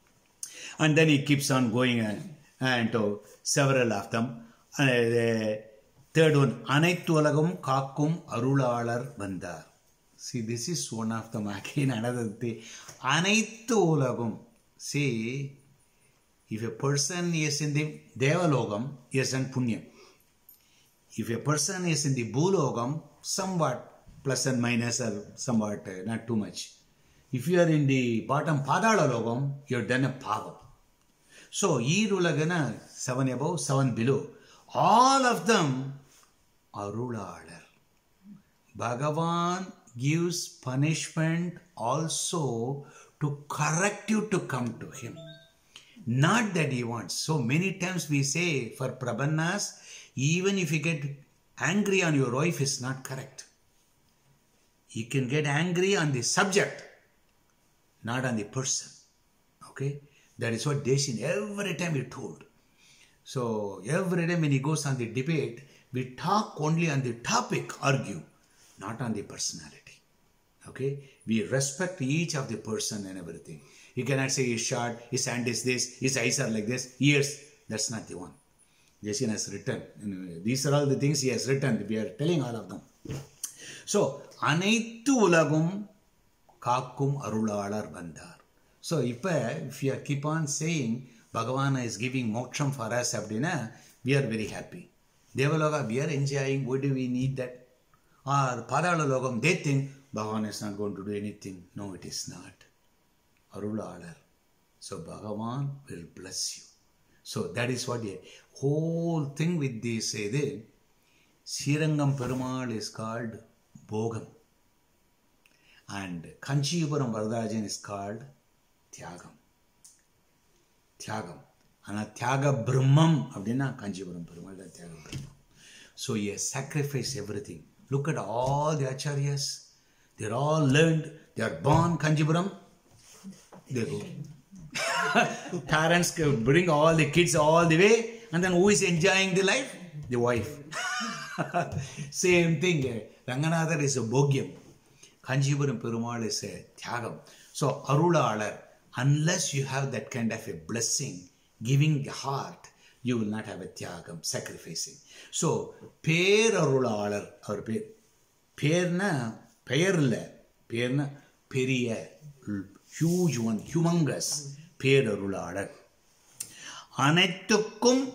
And then he keeps on going and to several of them. And the third one, Anaithu Ulagum Kakkum Arulalar Vandar. See, this is one of them again, another thing. Anaithu Ulagum. See, if a person is in the Devalogam, he has done Punyam. If a person is in the Bhulogam, somewhat plus and minus or somewhat not too much. If you are in the bottom Padala Logam, you have done a Pavam. So, Irulagana, 7 above, 7 below. All of them are Rulalar. Bhagavan gives punishment also to correct you to come to him. Not that he wants. So many times we say for Prabhannas, even if you get angry on your wife, is not correct. You can get angry on the subject, not on the person. Okay? That is what Deshiyan every time he told. So every time when he goes on the debate, we talk only on the topic, argue, not on the personality. Okay? We respect each of the person and everything. You cannot say he's short, his hand is this, his eyes are like this, ears. That's not the one. Deshiyan has written. These are all the things he has written. We are telling all of them. So, Anaithu Ulagum Kakkum Arulalar Bandar. So, if you keep on saying Bhagavan is giving moksham for us, we are very happy. Devaloka, we are enjoying. Why do we need that? Or Padala Logam, they think Bhagavan is not going to do anything. No, it is not. Arulalar. So, Bhagavan will bless you. So, that is what the whole thing with this, Srirangam Perumal is called Bogam. And Kanchipuram Varadarajan is called Tyagam. Tyagam. And Tyaga Brahmam, Abdina Kanchipuram Perumal, Tyaga Brahmam. So he has sacrificed everything. Look at all the acharyas. They're all learned. They are born Kanchipuram. They go. Parents bring all the kids all the way. And then who is enjoying the life? The wife. Same thing. Ranganatha is a Bhogyam. Kanchipuram Perumal is a Tyagam. So Arulalar, unless you have that kind of a blessing, giving the heart, you will not have a Tyagam, sacrificing. So, Per Arulalar, or Perna, Perla, Perna, Periya, huge one, humongous, Per Arulalar. Anettukkum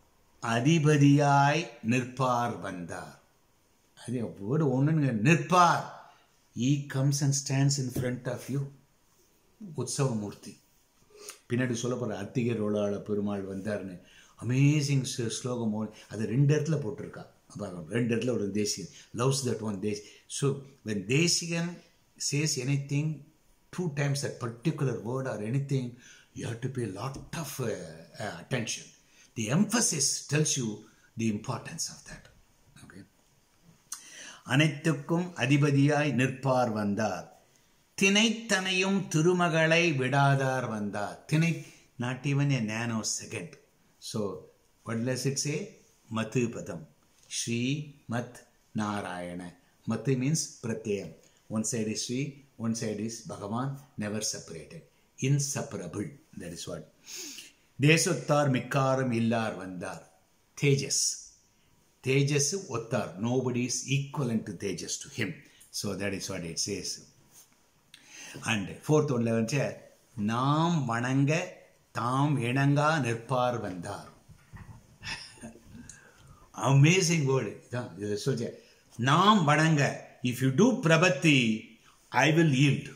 Adibadiyai Nirpar Vandar. I think a word only Nirpar. He comes and stands in front of you. Utsava Murti. Pinadu Solapara Attige Rola Perumal Vandarne. Amazing slogan. That's the Rendertla Potraka. Rendertla or Desigan. Loves that one. So when Desigan says anything, 2 times that particular word or anything, you have to pay a lot of attention. The emphasis tells you the importance of that. Okay. Anettukkum Adibadiyai Nirpar Vandar. Thinaitthanayum Thirumagalai Vidadar Vandar. Thinai, not even a nanosecond. So, what does it say? Matu Padam. Shri Mat Narayana. Matu means Pratyayam. One side is Shri, one side is Bhagavan, never separated. Inseparable. That is what. Desottar Mikkaram Illar Vandar. Tejas. Tejas Ottar. Nobody is equivalent to Tejas to him. So that is what it says. And 4th one 11 says, Nam Vananga Tam Enanga Nirpar Vandar. Amazing word. Nam Vananga. If you do Prabhati, I will yield.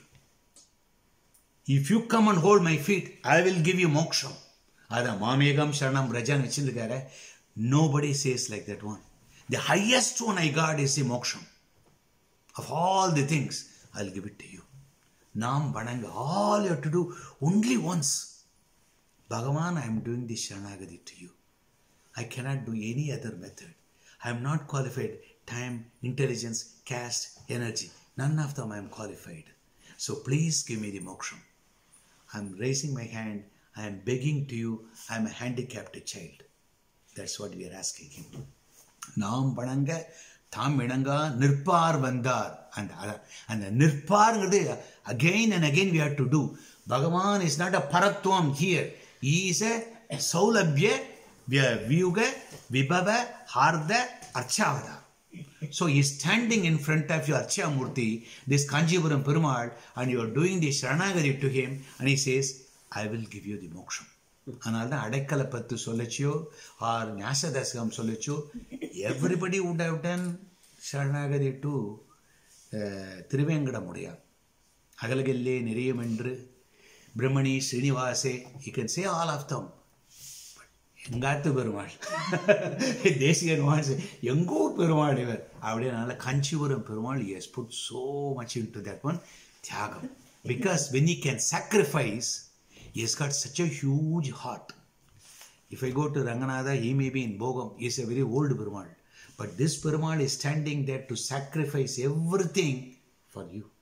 If you come and hold my feet, I will give you moksha. Mamegam Sharanam Rajan Vichindagare. Nobody says like that one. The highest one I got is the moksha. Of all the things, I'll give it to you. Nam Vananga. All you have to do only once. Bhagavan, I am doing this Sharanagati to you. I cannot do any other method. I am not qualified. Time, intelligence, caste, energy. None of them I am qualified. So please give me the moksha. I am raising my hand. I am begging to you. I am a handicapped child. That's what we are asking him. Nam Vananga, Tham Venanga, Nirpar Vandar. And the Nirpar, again and again we have to do. Bhagavan is not a Paratvam here. He is a Saulabhya, Vyuga, Vibhava, Harda, Archavada. So he is standing in front of your Archa Murti, this Kanchipuram Perumal, and you are doing the Sharanagati to him, and he says, I will give you the moksha. And Adakalapattu Solacho or Nyasadaskam Solacho, everybody would have done Sharanagati to Trivengada Mudia. Hagalagelle, Niriyamendru, Brahmani, Srinivase, you can say all of them. Engathu Perumal. Desigan wants Yangur Perumal ever. Avadinala Kanchipuram Perumal, he has put so much into that one. Tyagam. Because when he can sacrifice, he has got such a huge heart. If I go to Ranganatha, he may be in Bogam. He is a very old Perumal. But this Perumal is standing there to sacrifice everything for you.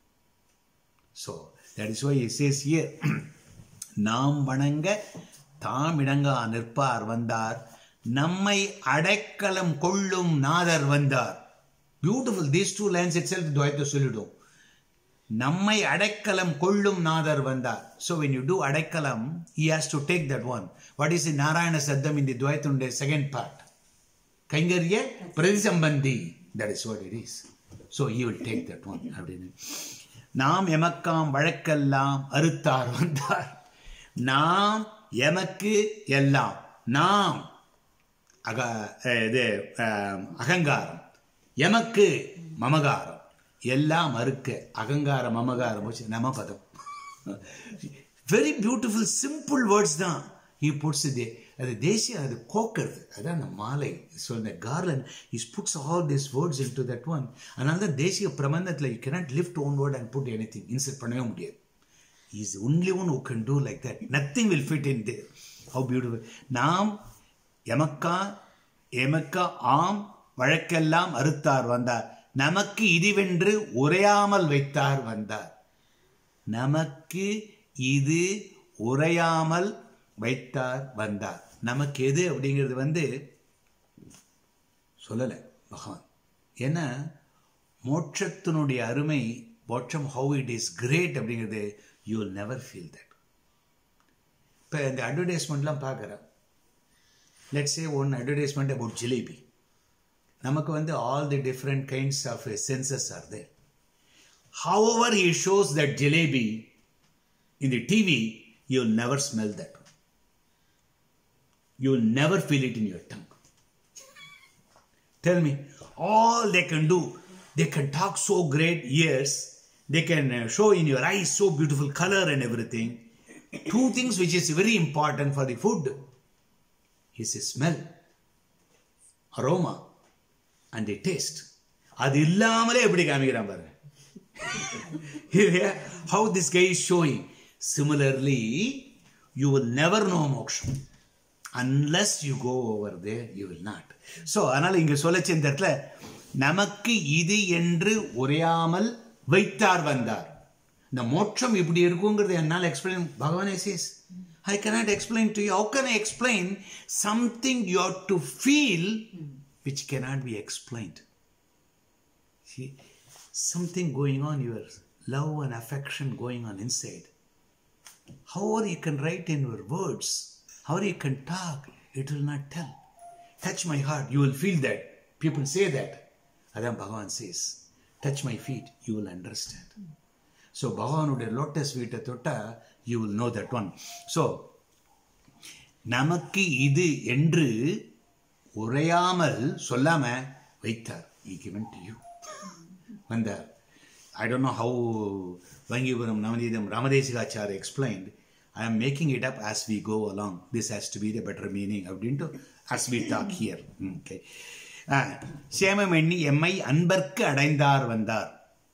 So, that is why he says here, Nam Vananga Tham Idanga Nirpar Vandar, Nammai Adekkalam Kollum Nadar Vandar. Beautiful. These 2 lines itself, Dvaita Solido. Nammai Adekkalam Kollum Nadar Vandar. So when you do Adekkalam, he has to take that one. What is the Narayana Saddam in the Dvaitunde second part? Kaingarya Pradisambandhi. That is what it is. So he will take that one. Nam Yamakkam Vadakkallam Aruttar Vandar. Nam Yamakku Yellam. Nam Ahangaram. Yamakku Mamagaram. Yellam Arukka. Ahangara Mamagaram. Namapadam. Very beautiful, simple words. He puts it there. அது தேசியம், அது கோக்கிறது, அதான் அந்த மாலை. So இந்த garland is puts all this words in to that one. அதனால தான் தேசிய பிரபந்தத்தில் you cannot lift one word and put anything, insert பண்ணவே முடியாது. Is only one who can do like that. Nothing will fit in there. How beautiful. நாம் எமக்கா ஆம் வழக்கெல்லாம் அறுத்தார் வந்தார், நமக்கு இதுவென்று உரையாமல் வைத்தார் வந்தார். நமக்கு இது உரையாமல் வைத்தார் வந்தார். நமக்கு எது அப்படிங்கிறது சொல்லலை பகவான். ஏன்னா மோட்சத்தினுடைய அருமை, மோட்சம் ஹவு இட் இஸ் கிரேட் அப்படிங்கிறது you will never feel that. இப்போ இந்த அட்வர்டைஸ்மெண்ட்லாம் பார்க்குறேன். Let's say one advertisement about jalebi. நமக்கு all the different kinds of senses are there. However he shows that jalebi in the TV, you will never smell that. You will never feel it in your tongue. Tell me, all they can do, they can talk so great ears, they can show in your eyes so beautiful color and everything. Two things which is very important for the food is the smell, aroma and the taste. அது இல்லாமலே எப்படி காமிக்கிறான் பாருங்க. How this guy is showing. Similarly, you will never know moksha unless you go over there. You will not. So அதனால இங்க சொல்லச்ச இந்த இடத்துல நமக்கு இது என்று உரையாமல் வைத்தார் வந்தார். இந்த மோட்சம் இப்படி இருக்குங்கிறது என்னால் எக்ஸ்பிளைன். பகவானே says, I cannot explain to you. How can I explain something you have to feel which cannot be explained? See, something going on, your love and affection going on inside. However you can write in your words, however you can talk, it will not tell. Touch my heart, you will feel that. People say that. Adam Bhagavan says, touch my feet, you will understand. So Bhagavan ude lotus feet thota, you will know that one. So namakku idu endru உரையாமல் சொல்லாம வைத்தார். He given to you. வந்தார். I don't know how Vangipuram Navanidam Ramadesika explained. I am making it up as we go along. This has to be the better meaning as we talk here. Okay. சேமம் எண்ணி எம்மை அன்பர்க்கு அடைந்தார் வந்தார்.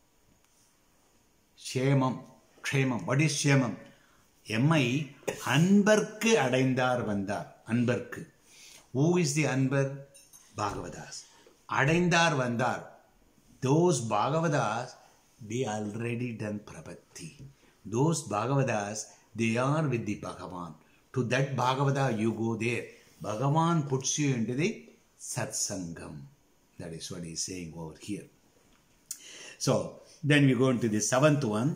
சேமம், க்ஷேமம். What is சேமம்? எம்மை அன்பர்க்கு அடைந்தார் வந்தார். அன்பர்க்கு. Who is the அன்பர்? Bhagavadas. அடைந்தார் வந்தார். Those Bhagavadas, they already done prabhati. Those Bhagavadas, they are with the Bhagavan. To that Bhagavata you go there. Bhagavan puts you into the satsangam. That is what he is saying over here. So, then we go into the seventh one.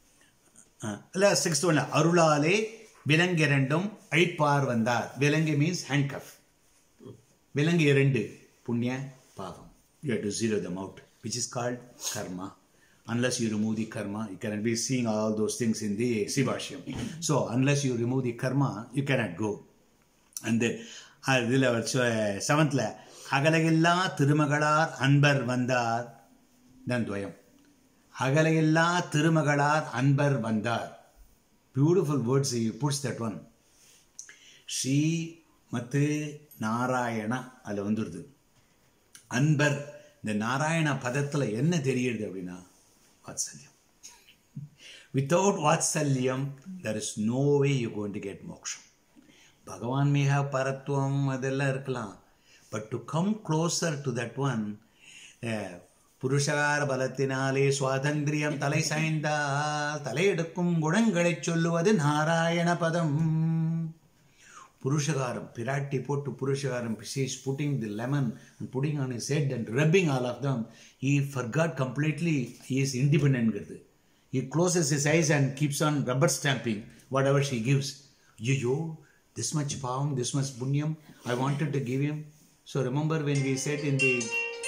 Sixth one. Arulale விலங்கிரண்டும் அழிப்பார் வந்தார். விலங்கு means handcuff. விலங்கு இரண்டு. புண்ணிய பாவம். You have to zero them out. Which is called karma. Unless you remove the karma, you cannot be seeing all those things in the Sivashyam. So, unless you remove the karma, you cannot go. And then, seventh, அகலையில்லா திருமகளார் அன்பர் வந்தார். Then துவயம். அகலையில்லா திருமகளார் அன்பர் வந்தார். Beautiful words, he puts that one. Sri மத்து நாராயணா அதில் வந்துடுது. அன்பர். இந்த நாராயண பதத்தில் என்ன தெரியுது அப்படின்னா வாத்சல்யம். Without வாத்சல்யம், there is no way you're going to get moksha. Bhagavan may have paratvam, அதெல்லாம் இருக்கலாம். But to come closer to that one, புருஷகார பலத்தினாலே சுவாதந்திரியம் தலை சாய்ந்தால் தலையெடுக்கும் குணங்களை சொல்லுவது நாராயண பதம். Purushagaram, Pirati put to Purushagaram, she is putting the lemon and putting on his head and rubbing all of them. He forgot completely he is independent. He closes his eyes and keeps on rubber stamping whatever she gives. Yo, this much pavam, this much punyam, I wanted to give him. So remember when we said in the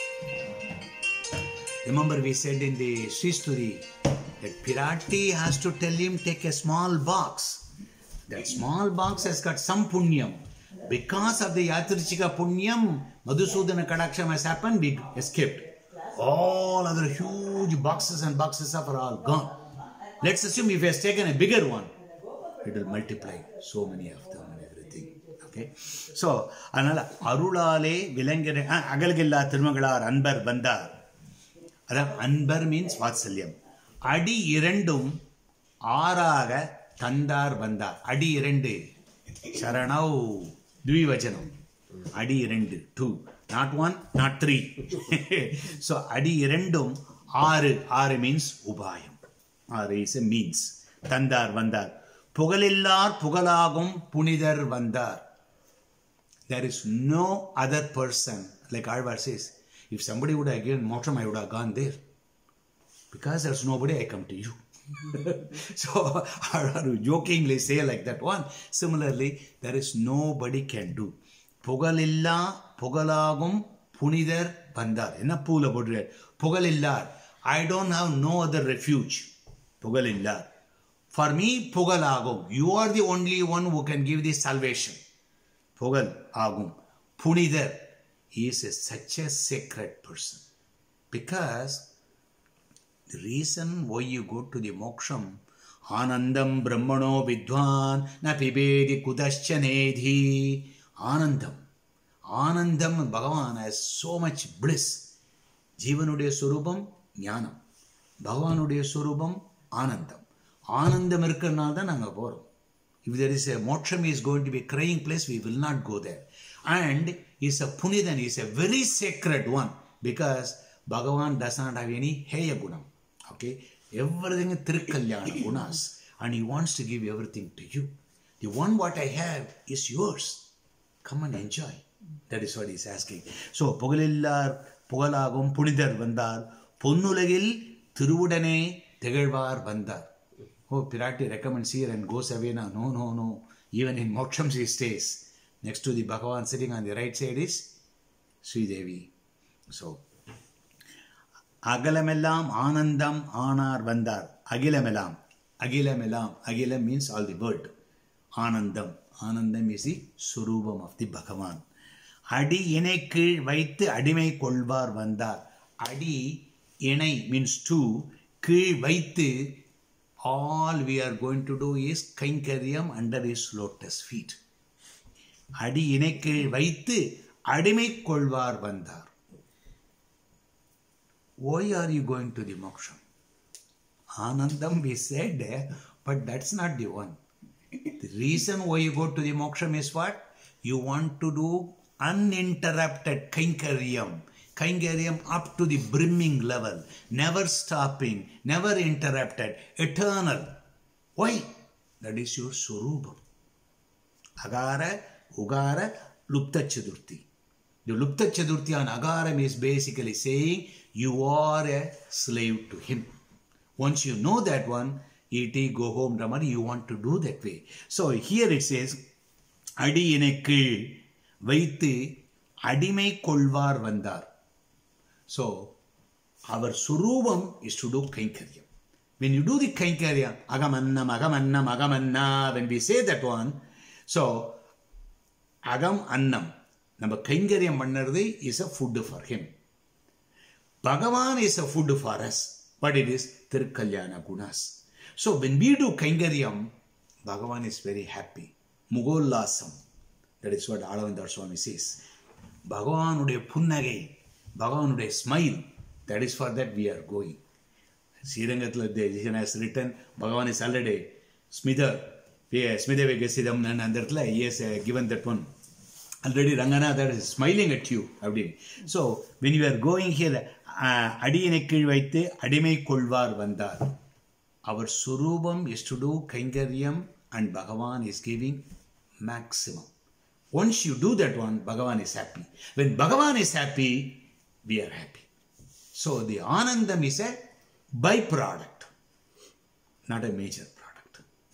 Sri Sturi that Pirati has to tell him take a small box. That small box has got some punyam. Because of the Yatrichika punyam, Madhusudana Kadaksham has happened, we escaped. All other huge boxes and boxes are all gone. Let's assume if he has taken a bigger one, it will multiply so many of them and everything. Okay. So, அதனால அருளாலே விளங்கிற அகல்கில்லா திருமகளார் அன்பர் வந்தார். அதான் அன்பர் means வாத்சல்யம். அடி இரண்டும் ஆறாக தந்தார் வந்தார். அடி இரண்டு சரணவ் த்விவச்சனம். அடி இரண்டு 2, not 1, not 3. So அடி இரண்டும் 6 means உபாயம். 6 is a means. தந்தார் வந்தார். புகழில்லார் புகழாகும் புனிதர் வந்தார். There is no other person, like Alvar says, if somebody would have given moksham, I would have gone there. Because there's nobody, I come to you. So, Alvar jokingly say like that one. Similarly, there is nobody can do. புகழில்லா புகழாகும் புனிதர் வந்தார். என்ன பூல போடுறார்? புகழில்லார். I don't have no other refuge. புகழில்லார். For me, புகழாகும். You are the only one who can give the salvation. புகழ் ஆகும். புனிதர். He is such a sacred person. Because the reason why you go to the moksham, Anandam Brahmano Vidwan na pibedi kudashchanedhi. Anandam. Anandam, Bhagavan has so much bliss. Jivanuடைய சொரூபம் ஞானம். பகவானுடைய சொரூபம் ஆனந்தம். ஆனந்தம் இருக்கிறனால தான் நாங்கள் போகிறோம். If there is a moksham is going to be a crying place, we will not go there. And he is a Punidan, he is a very sacred one, because Bhagavan does not have any heya gunam. Okay? Everything is Tirikalyana gunas. And he wants to give everything to you. The one what I have is yours. Come and enjoy. That is what he is asking. So, புகழில்லார் புகழாகும் புனிதர் வந்தார். பொன்னுலகில் திருவுடனே திகழ்வார் வந்தார். Oh, Pirati recommends here and goes away now. No. Even in mokshams he stays. Next to the Bhagavan sitting on the right side is Sri Devi. So, Agalamellam Anandam Anar Vandar. Agilamellam. Agilam means all the word. Anandam. Anandam is the Surubam of the Bhagavan. Adi inai kizh வைத்து அடிமை கொள்வார் வந்தார். Adi inai means two. கீழ் வைத்து, all we are going to do is கைங்கரியம் under his lotus feet. அடி இணை கீழ் வைத்து அடிமை கொள்வார் வந்தார். Why are you going to the moksha? Anandam we said, but that's not the one. The reason why you go to the moksha is what? You want to do uninterrupted Kainkaryam. Kainkaryam up to the brimming level. Never stopping, never interrupted, eternal. Why? That is your Surubam. Agara, Ugara, Lupta Chadurthi. The Lupta Chadurthi on Agaram is basically saying you are a slave to him. Once you know that one, E.T. go home, Ramani, you want to do that way. So here it says, Adi inekku வைத்து அடிமை கொள்வார் வந்தார். So, our surubam is to do kainkaryam. When you do the kainkaryam, agamanna, when we say that one, so, agam annam, நம்ம kainkaryam பண்ணறது is a food for him. Bhagavan is a food for us, but it is Tirikalyana gunas. So, when we do kainkaryam, Bhagavan is very happy. Mugollasam. That is what Alavandar Swami says. Bhagavanudaya punnagay, Bhagavanudaya smile. That is for that we are going. Srirangathila Dejan has written, Bhagavan is already Smidha Vegasidam and he has given that one. Already Rangana that is smiling at you. So, when you are going here, Adiyane kizh வைத்து அடிமை கொள்வார் வந்தார். Our surubam is to do kainkaryam and Bhagavan is giving maximum. Once you do that one, Bhagavan is happy. When Bhagavan is happy, we are happy. So the Anandam is a byproduct, not a major product.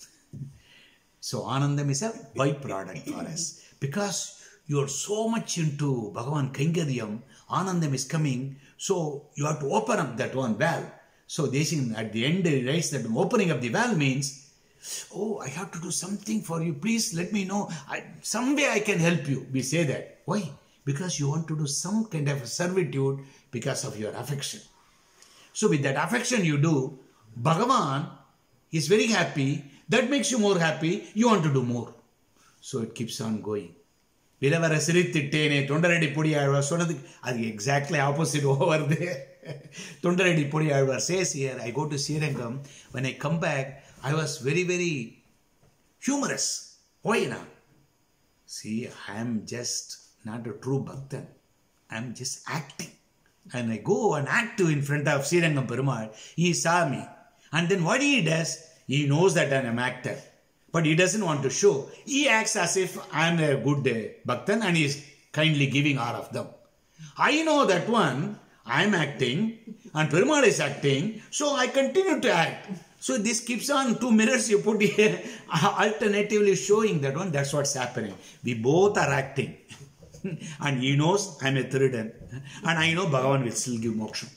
So Anandam is a byproduct for us. Because you are so much into Bhagavan Kainkaryam, Anandam is coming, so you have to open up that one valve. So Deshin at the end writes that opening up the valve means, oh, I have to do something for you. Please let me know. Some way I can help you. We say that. Why? Because you want to do some kind of servitude because of your affection. So with that affection you do, Bhagavan is very happy. That makes you more happy. You want to do more. So it keeps on going. விலவர சிரித்திட்டேனே தொண்டரடி பொடி ஆழ்வார் சொன்னதுக்கு அது exactly opposite வருது. தொண்டரடி பொடி Alvar says here, I go to Srirangam, when I come back, I was very, very humorous. Why not? See, I am just not a true Bhaktan. I am just acting. And I go and act in front of Srirangam Perumal. He saw me. And then what he does, he knows that I am an actor. But he doesn't want to show. He acts as if I am a good Bhaktan and he is kindly giving all of them. I know that one, I am acting and Perumal is acting, so I continue to act. So this keeps on, two mirrors you put here, alternatively showing that one, that's what's happening. We both are acting. And he knows I am a Thiridan. And I know Bhagavan will still give moksha.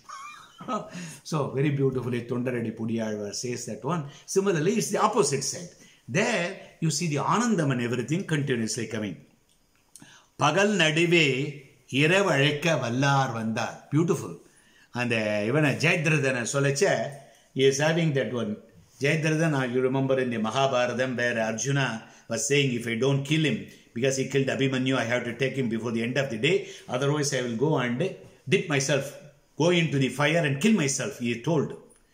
So very beautifully Tondaradi Pudiyalvar says that one. Similarly, it's the opposite side. There you see the Anandam and everything continuously coming. Pagal nadive இரவு அழைக்க வல்லார் வந்தார். Beautiful. And even Jayadratha Solacha is having that one. Jayadratha, you remember in the Mahabharatam where Arjuna was saying, if I don't kill him, because he killed Abhimanyu, I have to take him before the end of the day. Otherwise, I will go and dip myself, go into the fire and kill myself, he told.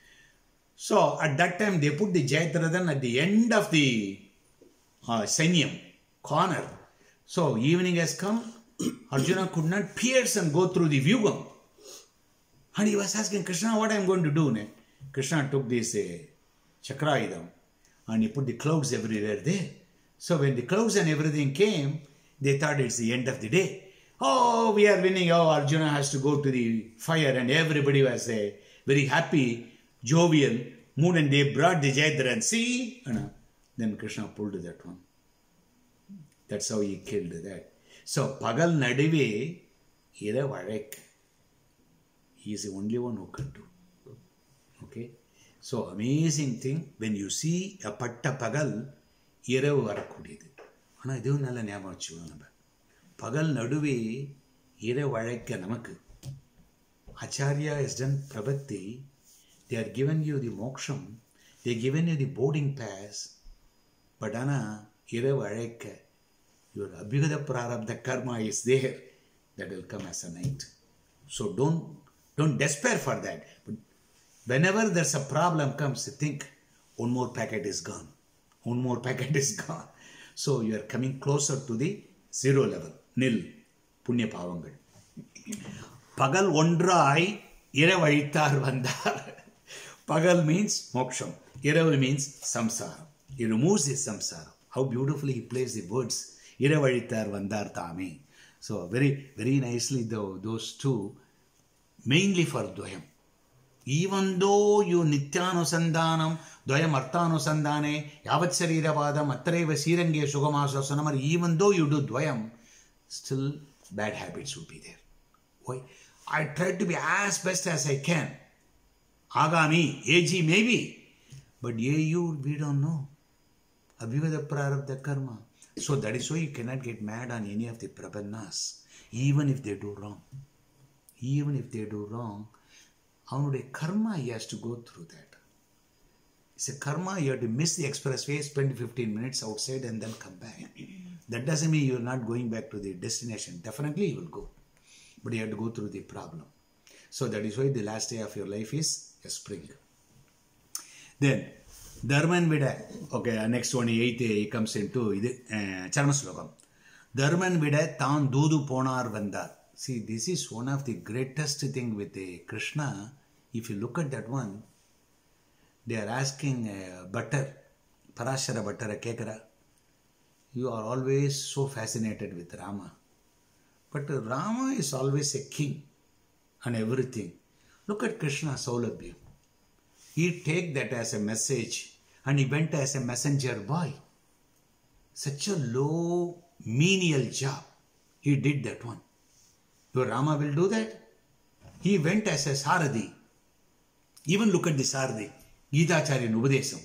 So, at that time, they put the Jayadrathan at the end of the Sainyam, corner. So, evening has come. Arjuna could not pierce and go through the Vyugam. And he was asking Krishna, what I am going to do? Krishna took this Chakrayudam and he put the clouds everywhere there. So when the clouds and everything came, they thought it's the end of the day. Oh, we are winning. Oh, Arjuna has to go to the fire. And everybody was very happy, jovial mood. And they brought the Jayadratha and see. Then Krishna pulled that one. That's how he killed that. So, Pagal Nadive, Ira Varek. He is the only one who can do. Okay? So, amazing thing, when you see a Patta Pagal, Ira Varakudid. Ana idu nalla nyabam vechukona. Pagal Naduve, Ira Vareka Namakku. Acharya has done Prabhati. They are given you the moksham. They are given you the boarding pass. But Ana, Ira Vareka. Your Abhigata Prarabdha Karma is there. That will come as a night. So don't despair for that. But whenever there's a problem comes, think, one more packet is gone. One more packet is gone. So you are coming closer to the zero level. Nil. Punya Pavangal. Pagal Ondrai, Iravaitar Vandar. Pagal means moksham. Irav means samsara. He removes his samsara. How beautifully he plays the words. Iravalitar Vandar Tami. So very, very nicely those two, mainly for Dvayam. Even though you Nityanusandanam, Dvayam Arthanusandane, Yavatsarirabadam, Atreva Sirange Sugamasasana, even though you do Dvayam, still bad habits will be there. Why? I try to be as best as I can. Agami, AG maybe. But AU, we don't know. Abhivada Prarabdha Karma. So that is why you cannot get mad on any of the Prabhannas, even if they do wrong. Even if they do wrong, avunude karma, he has to go through that. It's a karma, you have to miss the expressway, spend 15 minutes outside and then come back. That doesn't mean you are not going back to the destination. Definitely you will go. But you have to go through the problem. So that is why the last day of your life is a spring. Then, Dharman Vida, okay, next one, 8th, he comes into Charmaslokam. Dharman Vida Tan Dudu Ponar Vandar. See, this is one of the greatest thing with the Krishna. If you look at that one, they are asking Bhattar, Parashara Bhattara Kekara, you are always so fascinated with Rama. But Rama is always a king and everything. Look at Krishna Saulabhya. He take that as a message and he went as a messenger boy. Such a low, menial job. He did that one. Your Rama will do that? He went as a Saradi. Even look at the Saradi. Gita Acharya Ubadesam.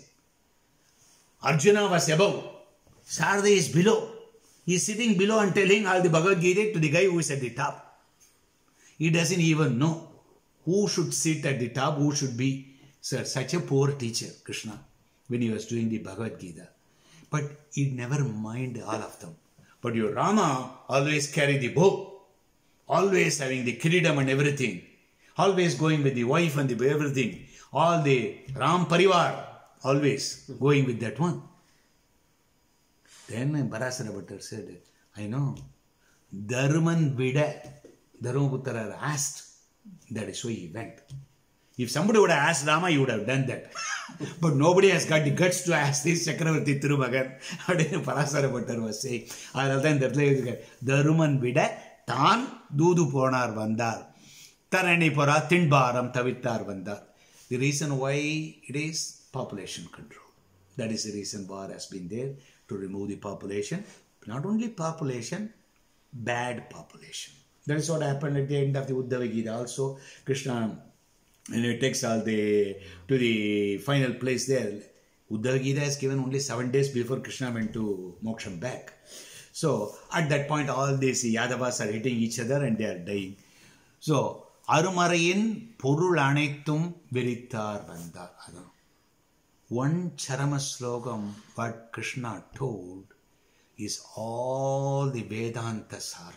Arjuna was above. Saradi is below. He is sitting below and telling all the Bhagavad Gita to the guy who is at the top. He doesn't even know who should sit at the top, who should be. Sir, such a poor teacher, Krishna, when he was doing the Bhagavad Gita. But he never mind all of them. But your Rama always carry the bow, always having the kiridam and everything, always going with the wife and the everything, all the Ram Parivar, always going with that one. Then Parasara Bhattar said, I know, Dharman Vida, Dharmaputra asked, that is why he went. If somebody would have asked Rama, he would have done that. But nobody has got the guts to ask this Chakravarti Thirumagan. Parasara Bhattar was saying, Dharuman Vida, Tan Dudu Ponar Vandar, Tarani Pora Tindbaram Tavittar Vandar. The reason why it is population control. That is the reason war has been there, to remove the population. Not only population, bad population. That is what happened at the end of the Uddhava Gita also. Krishna, and it takes all to the final place there. Uddhava Gita is given only 7 days before Krishna went to Moksham back. So at that point, all these Yadavas are hitting each other and they are dying. So Arumarayin Purul Anethum Virittar Vandar. One Charama Slokam, what Krishna told, is all the Vedanta Sar.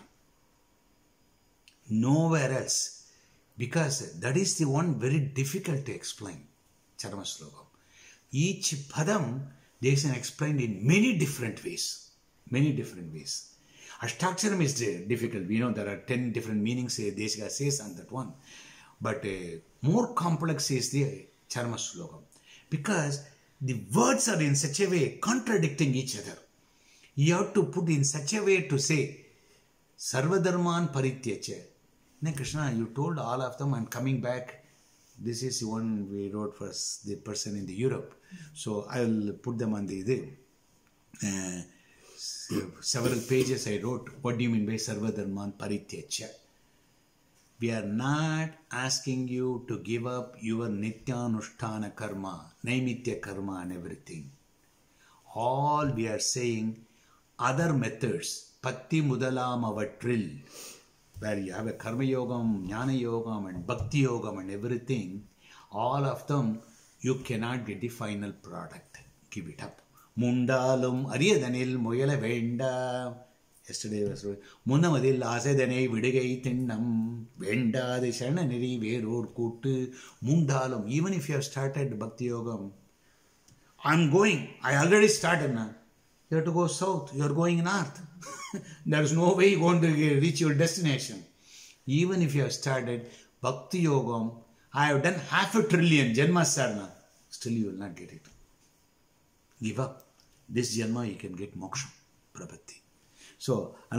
Nowhere else. Because that is the one very difficult to explain. Charama Slokam. Each Padam, they can explain in many different ways. Many different ways. Ashtakcharam is difficult. We know there are 10 different meanings Deshika says on that one. But more complex is the Charama Slokam. Because the words are in such a way contradicting each other. You have to put in such a way to say, Sarvadharman Parityacha. Krishna, you told all of them, I'm coming back. This is the one we wrote for the person in the Europe. So I'll put them on the several pages I wrote. What do you mean by Sarvadharman Parityacha? We are not asking you to give up your Nityanushtana karma, Naimitya karma and everything. All we are saying, other methods, Patti Mudalam Avatril, where you have a Karma Yogam, Jnana Yogam and Bhakti Yogam and everything, all of them, you cannot get the final product. Give it up. Mundalum Ariyadanil Moyala Venda. Yesterday was Munamadil Asedane Vidigai Tinnam Venda the Shananiri Verur Kutu Mundalum. Even if you have started Bhakti Yogam, I'm going. I already started now. You have to go south. You are going north. There is no way you are going to reach your destination. Even if you have started Bhakti Yogam, I have done 500 billion Janmas Sarna. Still you will not get it. Give up. This Janma you can get moksha, prapatti. So,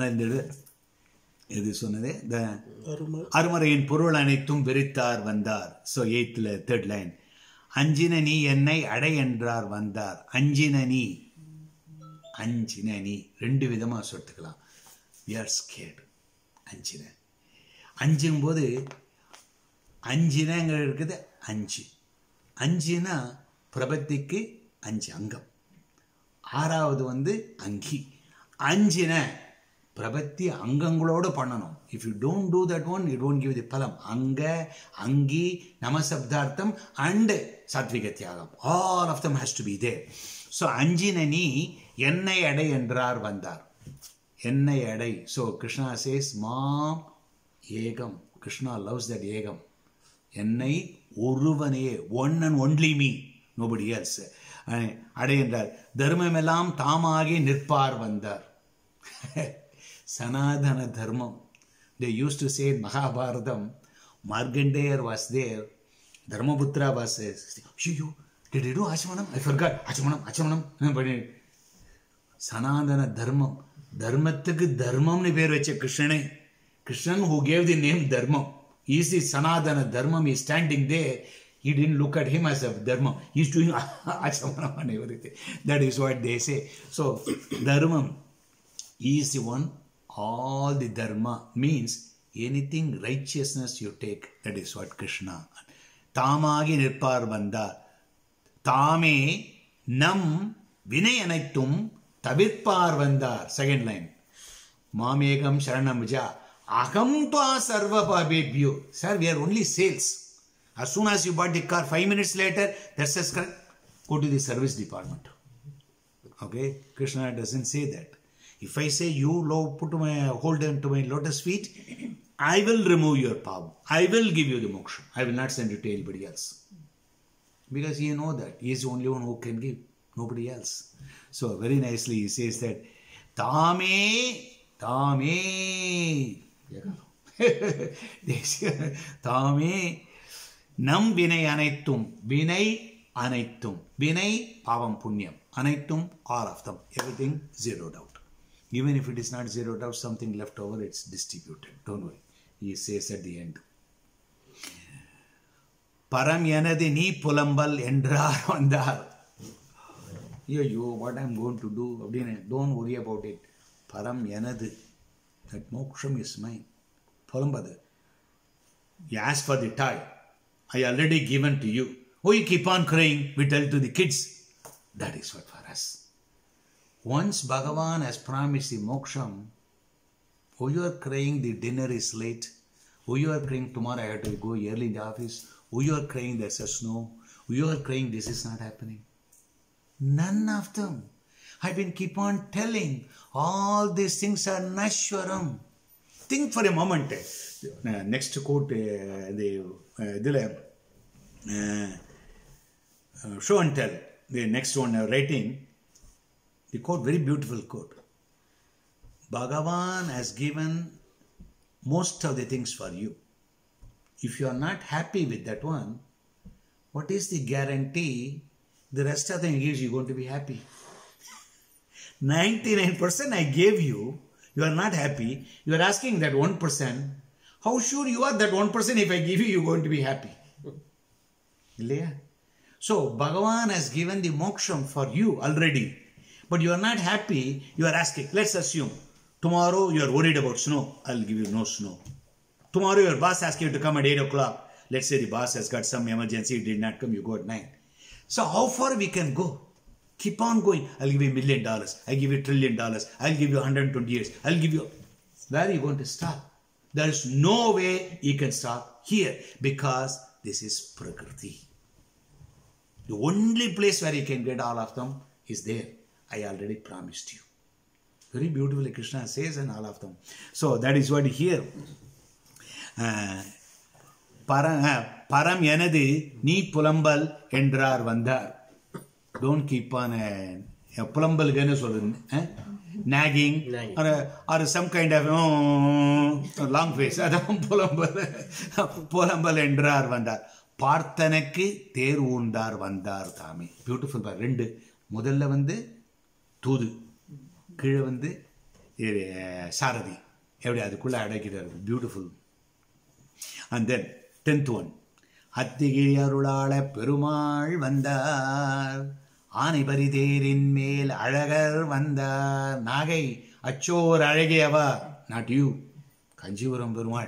this one is the Arumarayin Purul Anethum Virittar Vandar. So, 3rd line. Anjinani Ennai Adai Endrar Vandar. Anjinani. Anjinani. Rendu vidama sorthukalam. We are scared. Anjina. Anjum போது அஞ்சினங்க இருக்குது 5. அஞ்சினா பிரபத்திக்கு 5 அங்கம். 6வது அங்கி. அஞ்சின பிரபத்தி அங்கங்களோடு பண்ணணும். If you don't do that one, you don't give the phalam. Anga, Angi, Namasabdhartham and Satvika Tyagam. All of them has to be there. So Anjinani, Ennai Adai Endrar Vandar. Ennai Adai. So Krishna says, Mam Egam. Krishna loves that Egam. Ennai Uruvane, one and only me. Nobody else. Adai Endrar. Dharmamelam Tamagi Nirpar Vandar. Sanadhana Dharmam. They used to say in Mahabharatam, Markandeya was there, Dharmaputra was there. Did you do Achamanam? I forgot. Achamanam. Sanadhana Dharmam. Dharmathukku Dharmam ni per vecha Krishna. Krishna who gave the name Dharmam. He is the Sanadhana Dharmam. He is standing there. He didn't look at him as a Dharma. He is doing Achamanam and everything. That is what they say. So, Dharmam. He is the one. All the dharma means anything righteousness you take. That is what Krishna. Tamagi nirpar vandar. Tame nam vinayanaitum tavirpar vandar. 2nd line. Mamegam sharanam vija. Aham tva sarva pabebhyo. Sir, we are only sales. As soon as you bought the car, 5 minutes later, that's just go to the service department. Okay? Krishna doesn't say that. If I say you hold on to my lotus feet, I will remove your power. I will give you the moksha. I will not send you to anybody else. Because you know that he is the only one who can give, nobody else. So very nicely he says that Tame Tame Nam Vinay Anaitum. Vinay Anaitum. Vinay Pavam Punyam. Anaitum, all of them. Everything zeroed out. Even if it is not zeroed out, something left over, it's distributed. Don't worry. He says at the end. Param Yanadi ni Pulambal Endrar Vandar. What I'm going to do, don't worry about it. Param Yanadi. That moksham is mine. Pulambada. You ask for the tie. I already given to you. Oh, you keep on crying, we tell to the kids. That is what for us. Once Bhagavan has promised the moksham, oh, you are crying, the dinner is late. Oh, you are crying, tomorrow I have to go early in the office. Oh, you are crying, there's a snow. Oh, you are crying, this is not happening. None of them. I've been keep on telling, all these things are Nashwaram. Think for a moment. Next quote, show and tell. The next one writing, the quote, very beautiful quote. Bhagavan has given most of the things for you. If you are not happy with that one, what is the guarantee the rest of them gives you going to be happy? 99% I gave you, you are not happy. You are asking that 1%. How sure you are that 1% if I give you, you are going to be happy? So Bhagavan has given the moksham for you already. But you are not happy, you are asking. Let's assume, tomorrow you are worried about snow. I'll give you no snow. Tomorrow your boss asks you to come at 8 o'clock. Let's say the boss has got some emergency, he did not come, you go at 9. So how far we can go? Keep on going. I'll give you $1 million. I'll give you $1 trillion. I'll give you 120 years. I'll give you... Where are you going to stop? There is no way you can stop here because this is Prakriti. The only place where you can get all of them is there. I already promised you. Very beautifully Krishna says and all of them. So that is what here. Param Yanadi ni Pulambal Endrar Vandar. Don't keep on Pulambal nagging or some kind of long face. Pulambal Endrar Vandar. Parthanakku Ter Undar Vandar Thame. Beautiful. Rendu. Mudalla vandu Thudu. Kizha vandu Sarathi. Every adukulla adakiraru. Beautiful. And then 10th one. Atthigiri Arulala Perumal Vandar. Anibari Therin Mel Alagar Vandar. Nagai Achor Alageyava. Not you. Kanjivaram Perumal.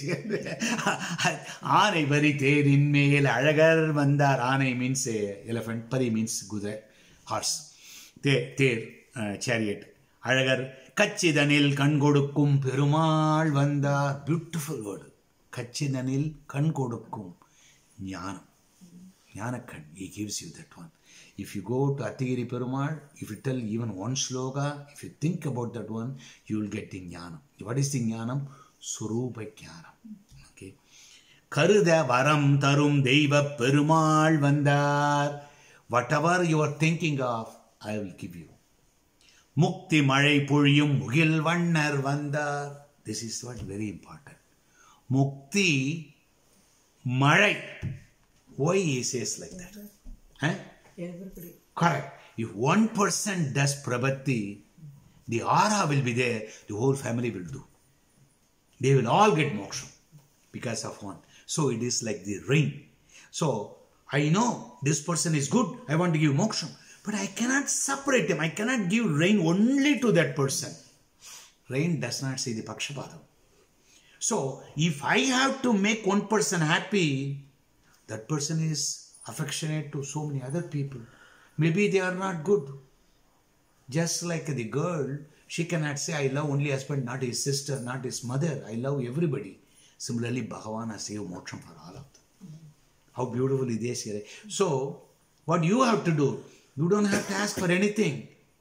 Anibari Therin Mel Alagar Vandar. Ane means elephant. Pari means Gudra. Horse. Chariot. Alagar Kachidanil Kangodukkum Perumal Vandar. Beautiful word. Kachidanil Kangodukkum. Jnana. Jnanakan. He gives you that one. If you go to Atthigiri Perumal, if you tell even one sloka, if you think about that one, you will get the jnanam. What is the jnanam? Surupa jnanam. Okay. Karuda varam tarum deva Perumal Vandar. Whatever you are thinking of, I will give you. Mukti Malai Puriyum Mugil Vannar Vandar. This is what very important. Mukti Malai. Why he says like that? Huh? Correct. If 1% does prabhati, the aura will be there, the whole family will do. They will all get moksha because of one. So it is like the rain. So I know this person is good, I want to give moksha, but I cannot separate him. I cannot give rain only to that person. Rain does not see the pakshapadam. So if I have to make one person happy, that person is affectionate to so many other people. Maybe they are not good. Just like the girl, she cannot say, I love only husband, not his sister, not his mother. I love everybody. Similarly, Bhagavan has saved moksham for all of them. How beautiful is this here. So, what you have to do, you don't have to ask for anything.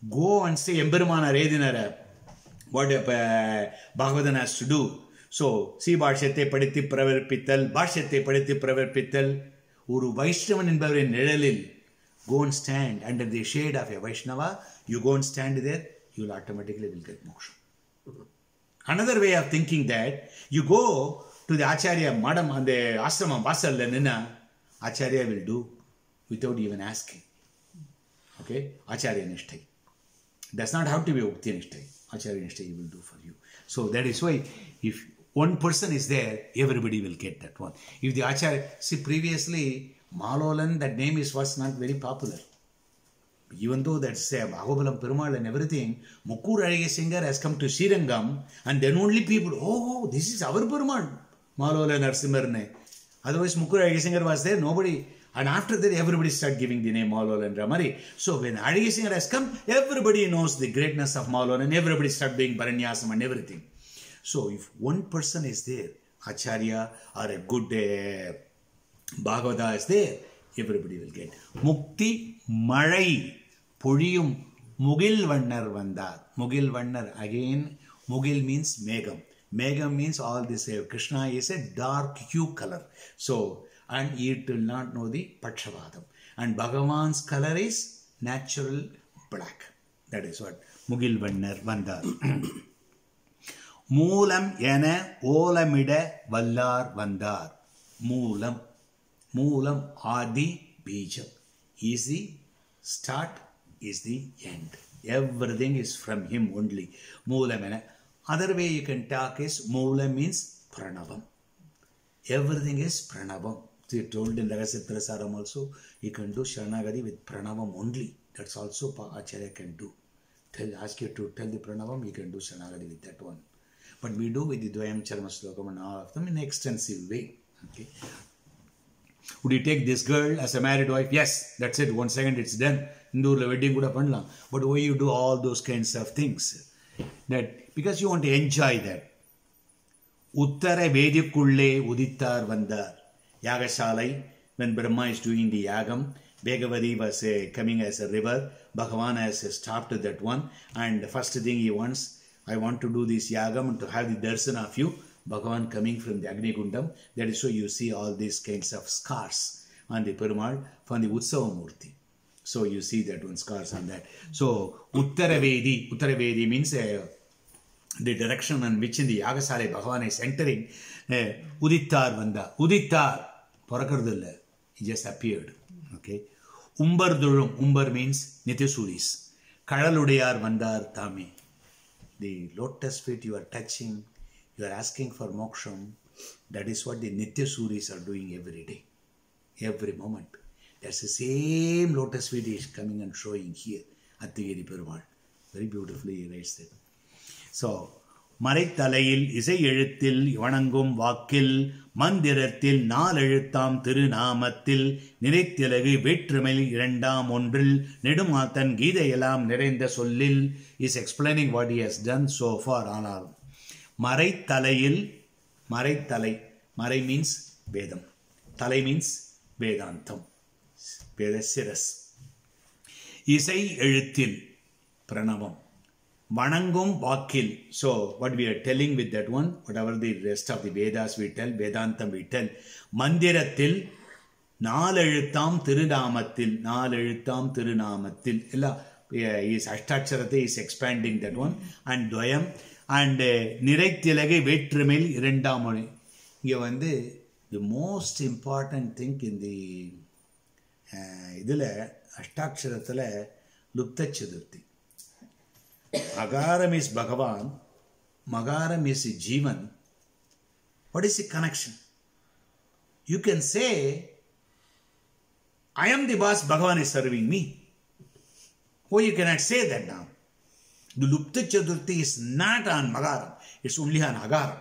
go and say, Embirumana Redinara, what Bhagavatam has to do. So, see Bhashyate Paditi Pravarpital, Bhashyate Paditi Pravarpital, Uru Vaishnavan in Bavarin Nedalil. Go and stand under the shade of a Vaishnava. You go and stand there, you will automatically will get moksha. Another way of thinking that, you go to the Acharya Madam and the Ashramam Vasal Nina, Acharya will do without even asking. Okay? Acharya Nishtai. Does not have to be Ukti Nishtai. Acharya Nishtai will do for you. So that is why if one person is there, everybody will get that one. If the Acharya, see previously, Malolan, that name was not very popular. Even though that's Bhagobalam Perumal and everything, Mukkur Adigasingar has come to Srirangam, and then only people, oh, this is our Perumal, Malolan Narsimharne. Otherwise, Mukkur Adigasingar was there, nobody. And after that, everybody started giving the name Malolan Ramari. So when Adigasingar has come, everybody knows the greatness of Malolan, and everybody started doing Paranyasam and everything. So if one person is there, Acharya or a good Bhagavata is there, everybody will get. Mukti Malai Pudiyum Mugil Vannar Vandar. Mugil Vannar, again, Mugil means Megam. Megam means all this. Krishna is a dark hue color. So, and it will not know the Pakshavadam. And Bhagavan's color is natural black. That is what Mugil Vannar Vandar. Moolam Yana Olamida Vallar Vandar. Moolam. Moolam Adi Bijam. Is the start, is the end. Everything is from him only. Moolam. Other way you can talk is Moolam means Pranavam. Everything is Pranavam. So you told in Ragasitra Saram also, you can do Sharanagati with Pranavam only. That's also Acharya can do. Ask you to tell the Pranavam, you can do Sharanagati with that one. But we do with the Dvayam Charma Slokam and all of them in an extensive way. Okay. Would you take this girl as a married wife? Yes, that's it. 1 second, it's done. Indurla wedding kuda pannalam. But why you do all those kinds of things? That because you want to enjoy that. Uttara Vedikulle Udittar Vandar. Yagashalai, when Brahma is doing the Yagam, Begavadi was coming as a river. Bhagavan has stopped that one. And the first thing he wants, I want to do this Yagam and to have the darsana of you. Bhagavan coming from the Agni Gundam. That is why you see all these kinds of scars on the Perumal from the Utsava Murti. So you see that one scars on that. So Uttaravedi. Uttaravedi means the direction on which in the Yagasale Bhagavan is entering. Udittar Vanda. Udittar. Porakardilla. He just appeared. Okay. Umbar Durum. Umbar means Nityasuris. Kadaludayar Vandar Tami. The lotus feet you are touching. You are asking for moksham. That is what the Nityasuris are doing every day. Every moment. That's the same lotus feet is coming and showing here at the Attagiri Perumal. Very beautifully he writes that. So, Marithalayil Isai Ezhuthil Vanangum Vakkil Mandirathil Naal Ezhutham Tirunamathil Niraithilagu Vettrumil Irandam Ondril Nedumathan Geethayelam Niraintha Sollil is explaining what he has done so far on all. Marithalayil, Marithalai. Marai means Vedam. Thalai means Vedantam. Vedasiras. Isai Ezhuthil Pranavam. Vanangum Vakkil. So, what we are telling with that one, whatever the rest of the Vedas we tell, Vedantam we tell. Mandirathil, Naal Ezhutham Tirunamathil, Naal Ezhutham Tirunamathil. Illa, is Ashtaksharathi is expanding that one. And Dvayam. And Niraithilage Vetrumil Irandamani. Here the most important thing in the Idile Ashtaksharathale Lupta Chaturthi. Agaram is Bhagavan, Magaram is Jivan. What is the connection? You can say, I am the boss, Bhagavan is serving me. Oh, you cannot say that now. The Lupta Chaturthi is not on Magaram, it's only on Agaram.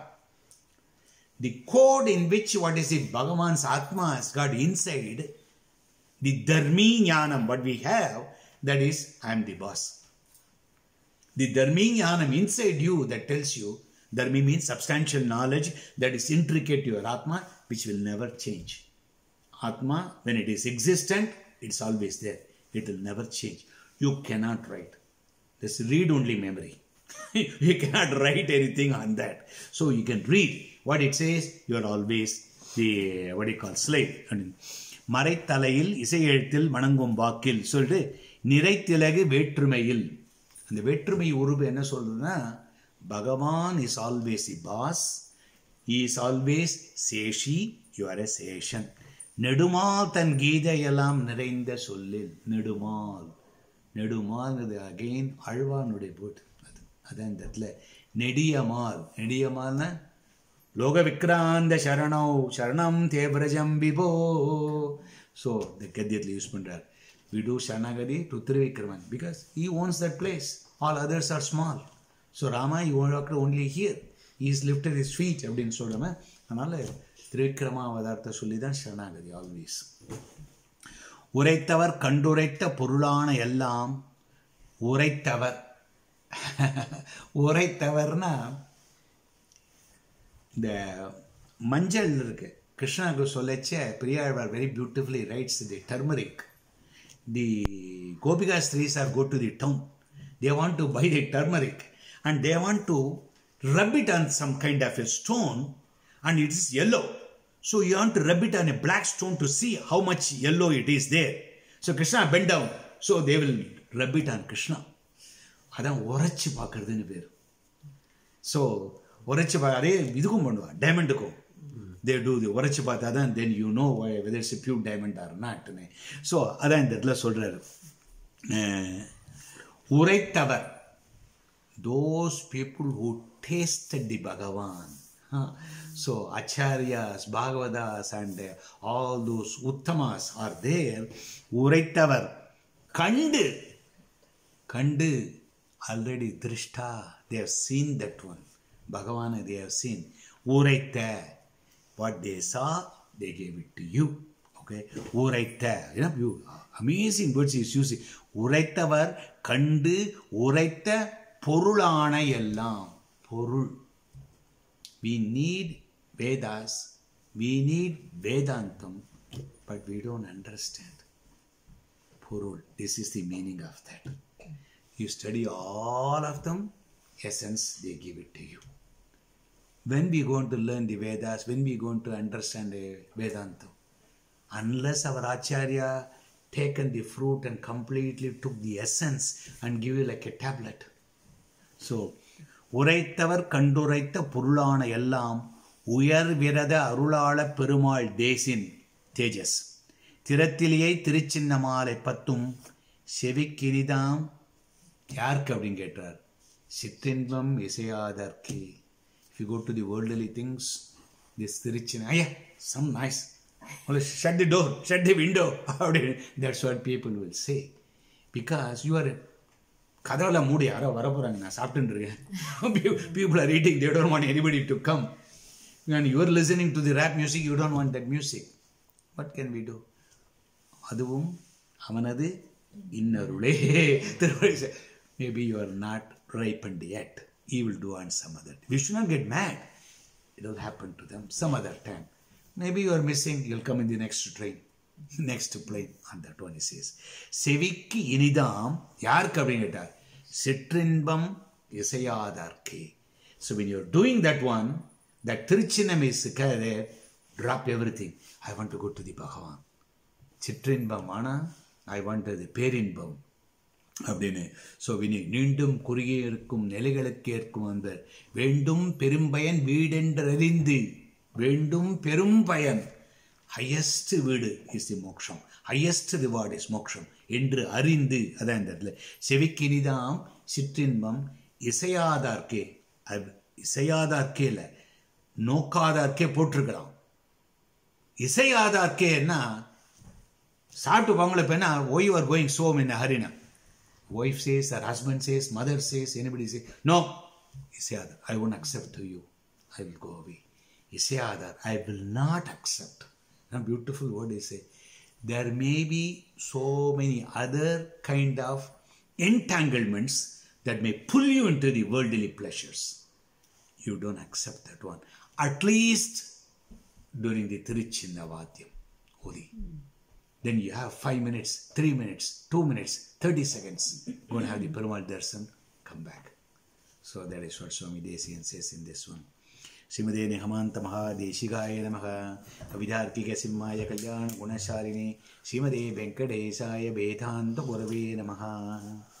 The code in which what is it, Bhagavan's Atma has got inside, the Dharmi Jnanam, what we have, that is, I am the boss. The Dharmi Jnanam inside you that tells you, Dharmi means substantial knowledge that is intricate to your Atma, which will never change. Atma, when it is existent, it's always there. It will never change. You cannot write. This read-only memory. You cannot write anything on that. So you can read what it says. You are always the what you call slave. மறைத்தலையில் இசை எழுத்தில் மணங்கும் வாக்கில் சொல்லிட்டு நிறைத்திலகு வேற்றுமையில். அந்த வேற்றுமை உருவு என்ன சொல்றதுன்னா, Bhagavan is always the boss. He is always சேஷி. You are a சேஷன். நெடுமால் தன் கீதையெல்லாம் நிறைந்த சொல்லில். நெடுமால் நெடுமால்ங்கிறது அகெயின் ஆழ்வானுடைய போட். அதான் இந்த இடத்துல நெடியமால். நெடியமால்னா லோக விக்ராந்த சரணோ சரணம் தேவரஜம் விபோ. ஸோ இந்த கத்தியத்தில் யூஸ் பண்ணுறார். We do Sharanagati to Trivikraman because he owns that place. All others are small. So Rama, he walked only here. He is lifted his feet அப்படின்னு சொல்கிறோமே. அதனால் திரிவிக்ரமா அவதாரத்தை சொல்லி தான் சரணாகதி ஆல்வேஸ். உரைத்தவர் கண்டுரைத்த பொருளான எல்லாம். உரைத்தவர் உரைத்தவர்னா இந்த மஞ்சள் இருக்கு. கிருஷ்ணாவுக்கு சொல்லச்ச Periyazhwar very beautifully writes the turmeric. The Gopika Strees are go to the town. They want to buy the turmeric and they want to rub it on some kind of a stone and it is yellow. So you want to rub it on a black stone to see how much yellow it is there. So Krishna bent down. So they will rub it on Krishna. அதான் உரைச்சி பார்க்கறதுன்னு பேர். So உரைச்சி அதே இதுக்கும் பண்ணுவான், டைமண்டுக்கும். They do the உரைச்சி பார்த்தா தான் then you know whether it's a pure diamond or not. So அதான் இந்த இடத்துல சொல்கிறாரு. உரைத்தவர், those people who tasted the Bhagavan. So Acharyas, Bhagavadas and all those Uttamas are there. உரைத்தவர் கண்டு கண்டு already drishta, they have seen that one. Bhagavana they have seen. Uraitha, what they saw, they gave it to you. Okay, Uraitha, you know, you amazing words he is using. Uraithavar kandu uraitha porulana ellam. Porul. We need Vedas, we need Vedantam, but we don't understand. Porul, this is the meaning of that. You study all of them, essence they give it to you. When we going to learn the Vedas, when we going to understand Vedanta, unless our Acharya taken the fruit and completely took the essence and give you like a tablet. So, உரைத்தவர் கண்டுரைத்த பொருளான எல்லாம் உயர் விரத அருளாள பெருமாள் தேசின் தேஜஸ். திறத்திலேயே திருச்சின்னமாலை பத்தும் செவிக்கினிதாம். யாருக்கு அப்படின்னு கேட்டார். சிற்றின்பம் இசையாதற்கு. If you go to the worldly things, this திருச்சின்ன, ஐயா some nice, shut the door, shut the window. That's what people will say. Because you are கதவெல்லாம் மூடி யாரோ வரப்போகிறாங்க, நான் சாப்பிட்டுன்னு இருக்கேன். People are eating, they don't want anybody to come. When you are listening to the rap music, you don't want that music. What can we do? அதுவும் அவனது இன்னருளே. Maybe you are not ripened yet. He will do on some other. We should not get mad. It will happen to them some other time. Maybe you are missing, you will come in the next train, next plane. On that one he says. செவிக்கு இனிதாம் யாருக்கு அப்படின்னு கேட்டார். சிற்றின்பம் இசையாதார்க்கே. So when you are doing that one, that திருச்சின்னம் is there, drop everything. I want to go to the Bhagavan. சிற்றின்பம் ஆனா I want the பேரின்பம் அப்படின்னு. So Vini நீண்டும் குறுகிய இருக்கும் நிலைகளுக்கு ஏற்கும் அன்பர். வேண்டும் பெரும்பயன் வீடென்றறிந்து. வேண்டும் பெரும் பயன், ஹையஸ்ட் வீடு இஸ் தி மோக்ஷம், ஹையஸ்ட் ரிவார்ட் இஸ் மோக்ஷம் என்று அறிந்து. அதான் இந்த இடத்துல செவிக்கினிதாம் சிற்றின்பம் இசையாதார்க்கே. இசையாதார்க்கே இல்லை, நோக்காதார்க்கே போட்டிருக்கலாம். இசையாதார்க்கேன்னா சாப்பிட்டு போங்கள பெண்ணா why you are going some in ஹரினா. Wife says, or husband says, mother says, anybody says, no, Isyadar, I won't accept to you. I will go away. Isyadar, I will not accept. A beautiful word they say. There may be so many other kind of entanglements that may pull you into the worldly pleasures. You don't accept that one. At least during the Tiruchinnavadyam, Odi. then you have 5 minutes, 3 minutes, 2 minutes, 30 seconds. Go and have the Perumal Darshan, come back. So that is what Swami Desikan says in this one. Srimade Nihamanta Mahadeshigaya Namaha Avidhartika Simmaya Kalyana Gunashaline Srimade Venkatesaya Vedanta Gurave Namaha.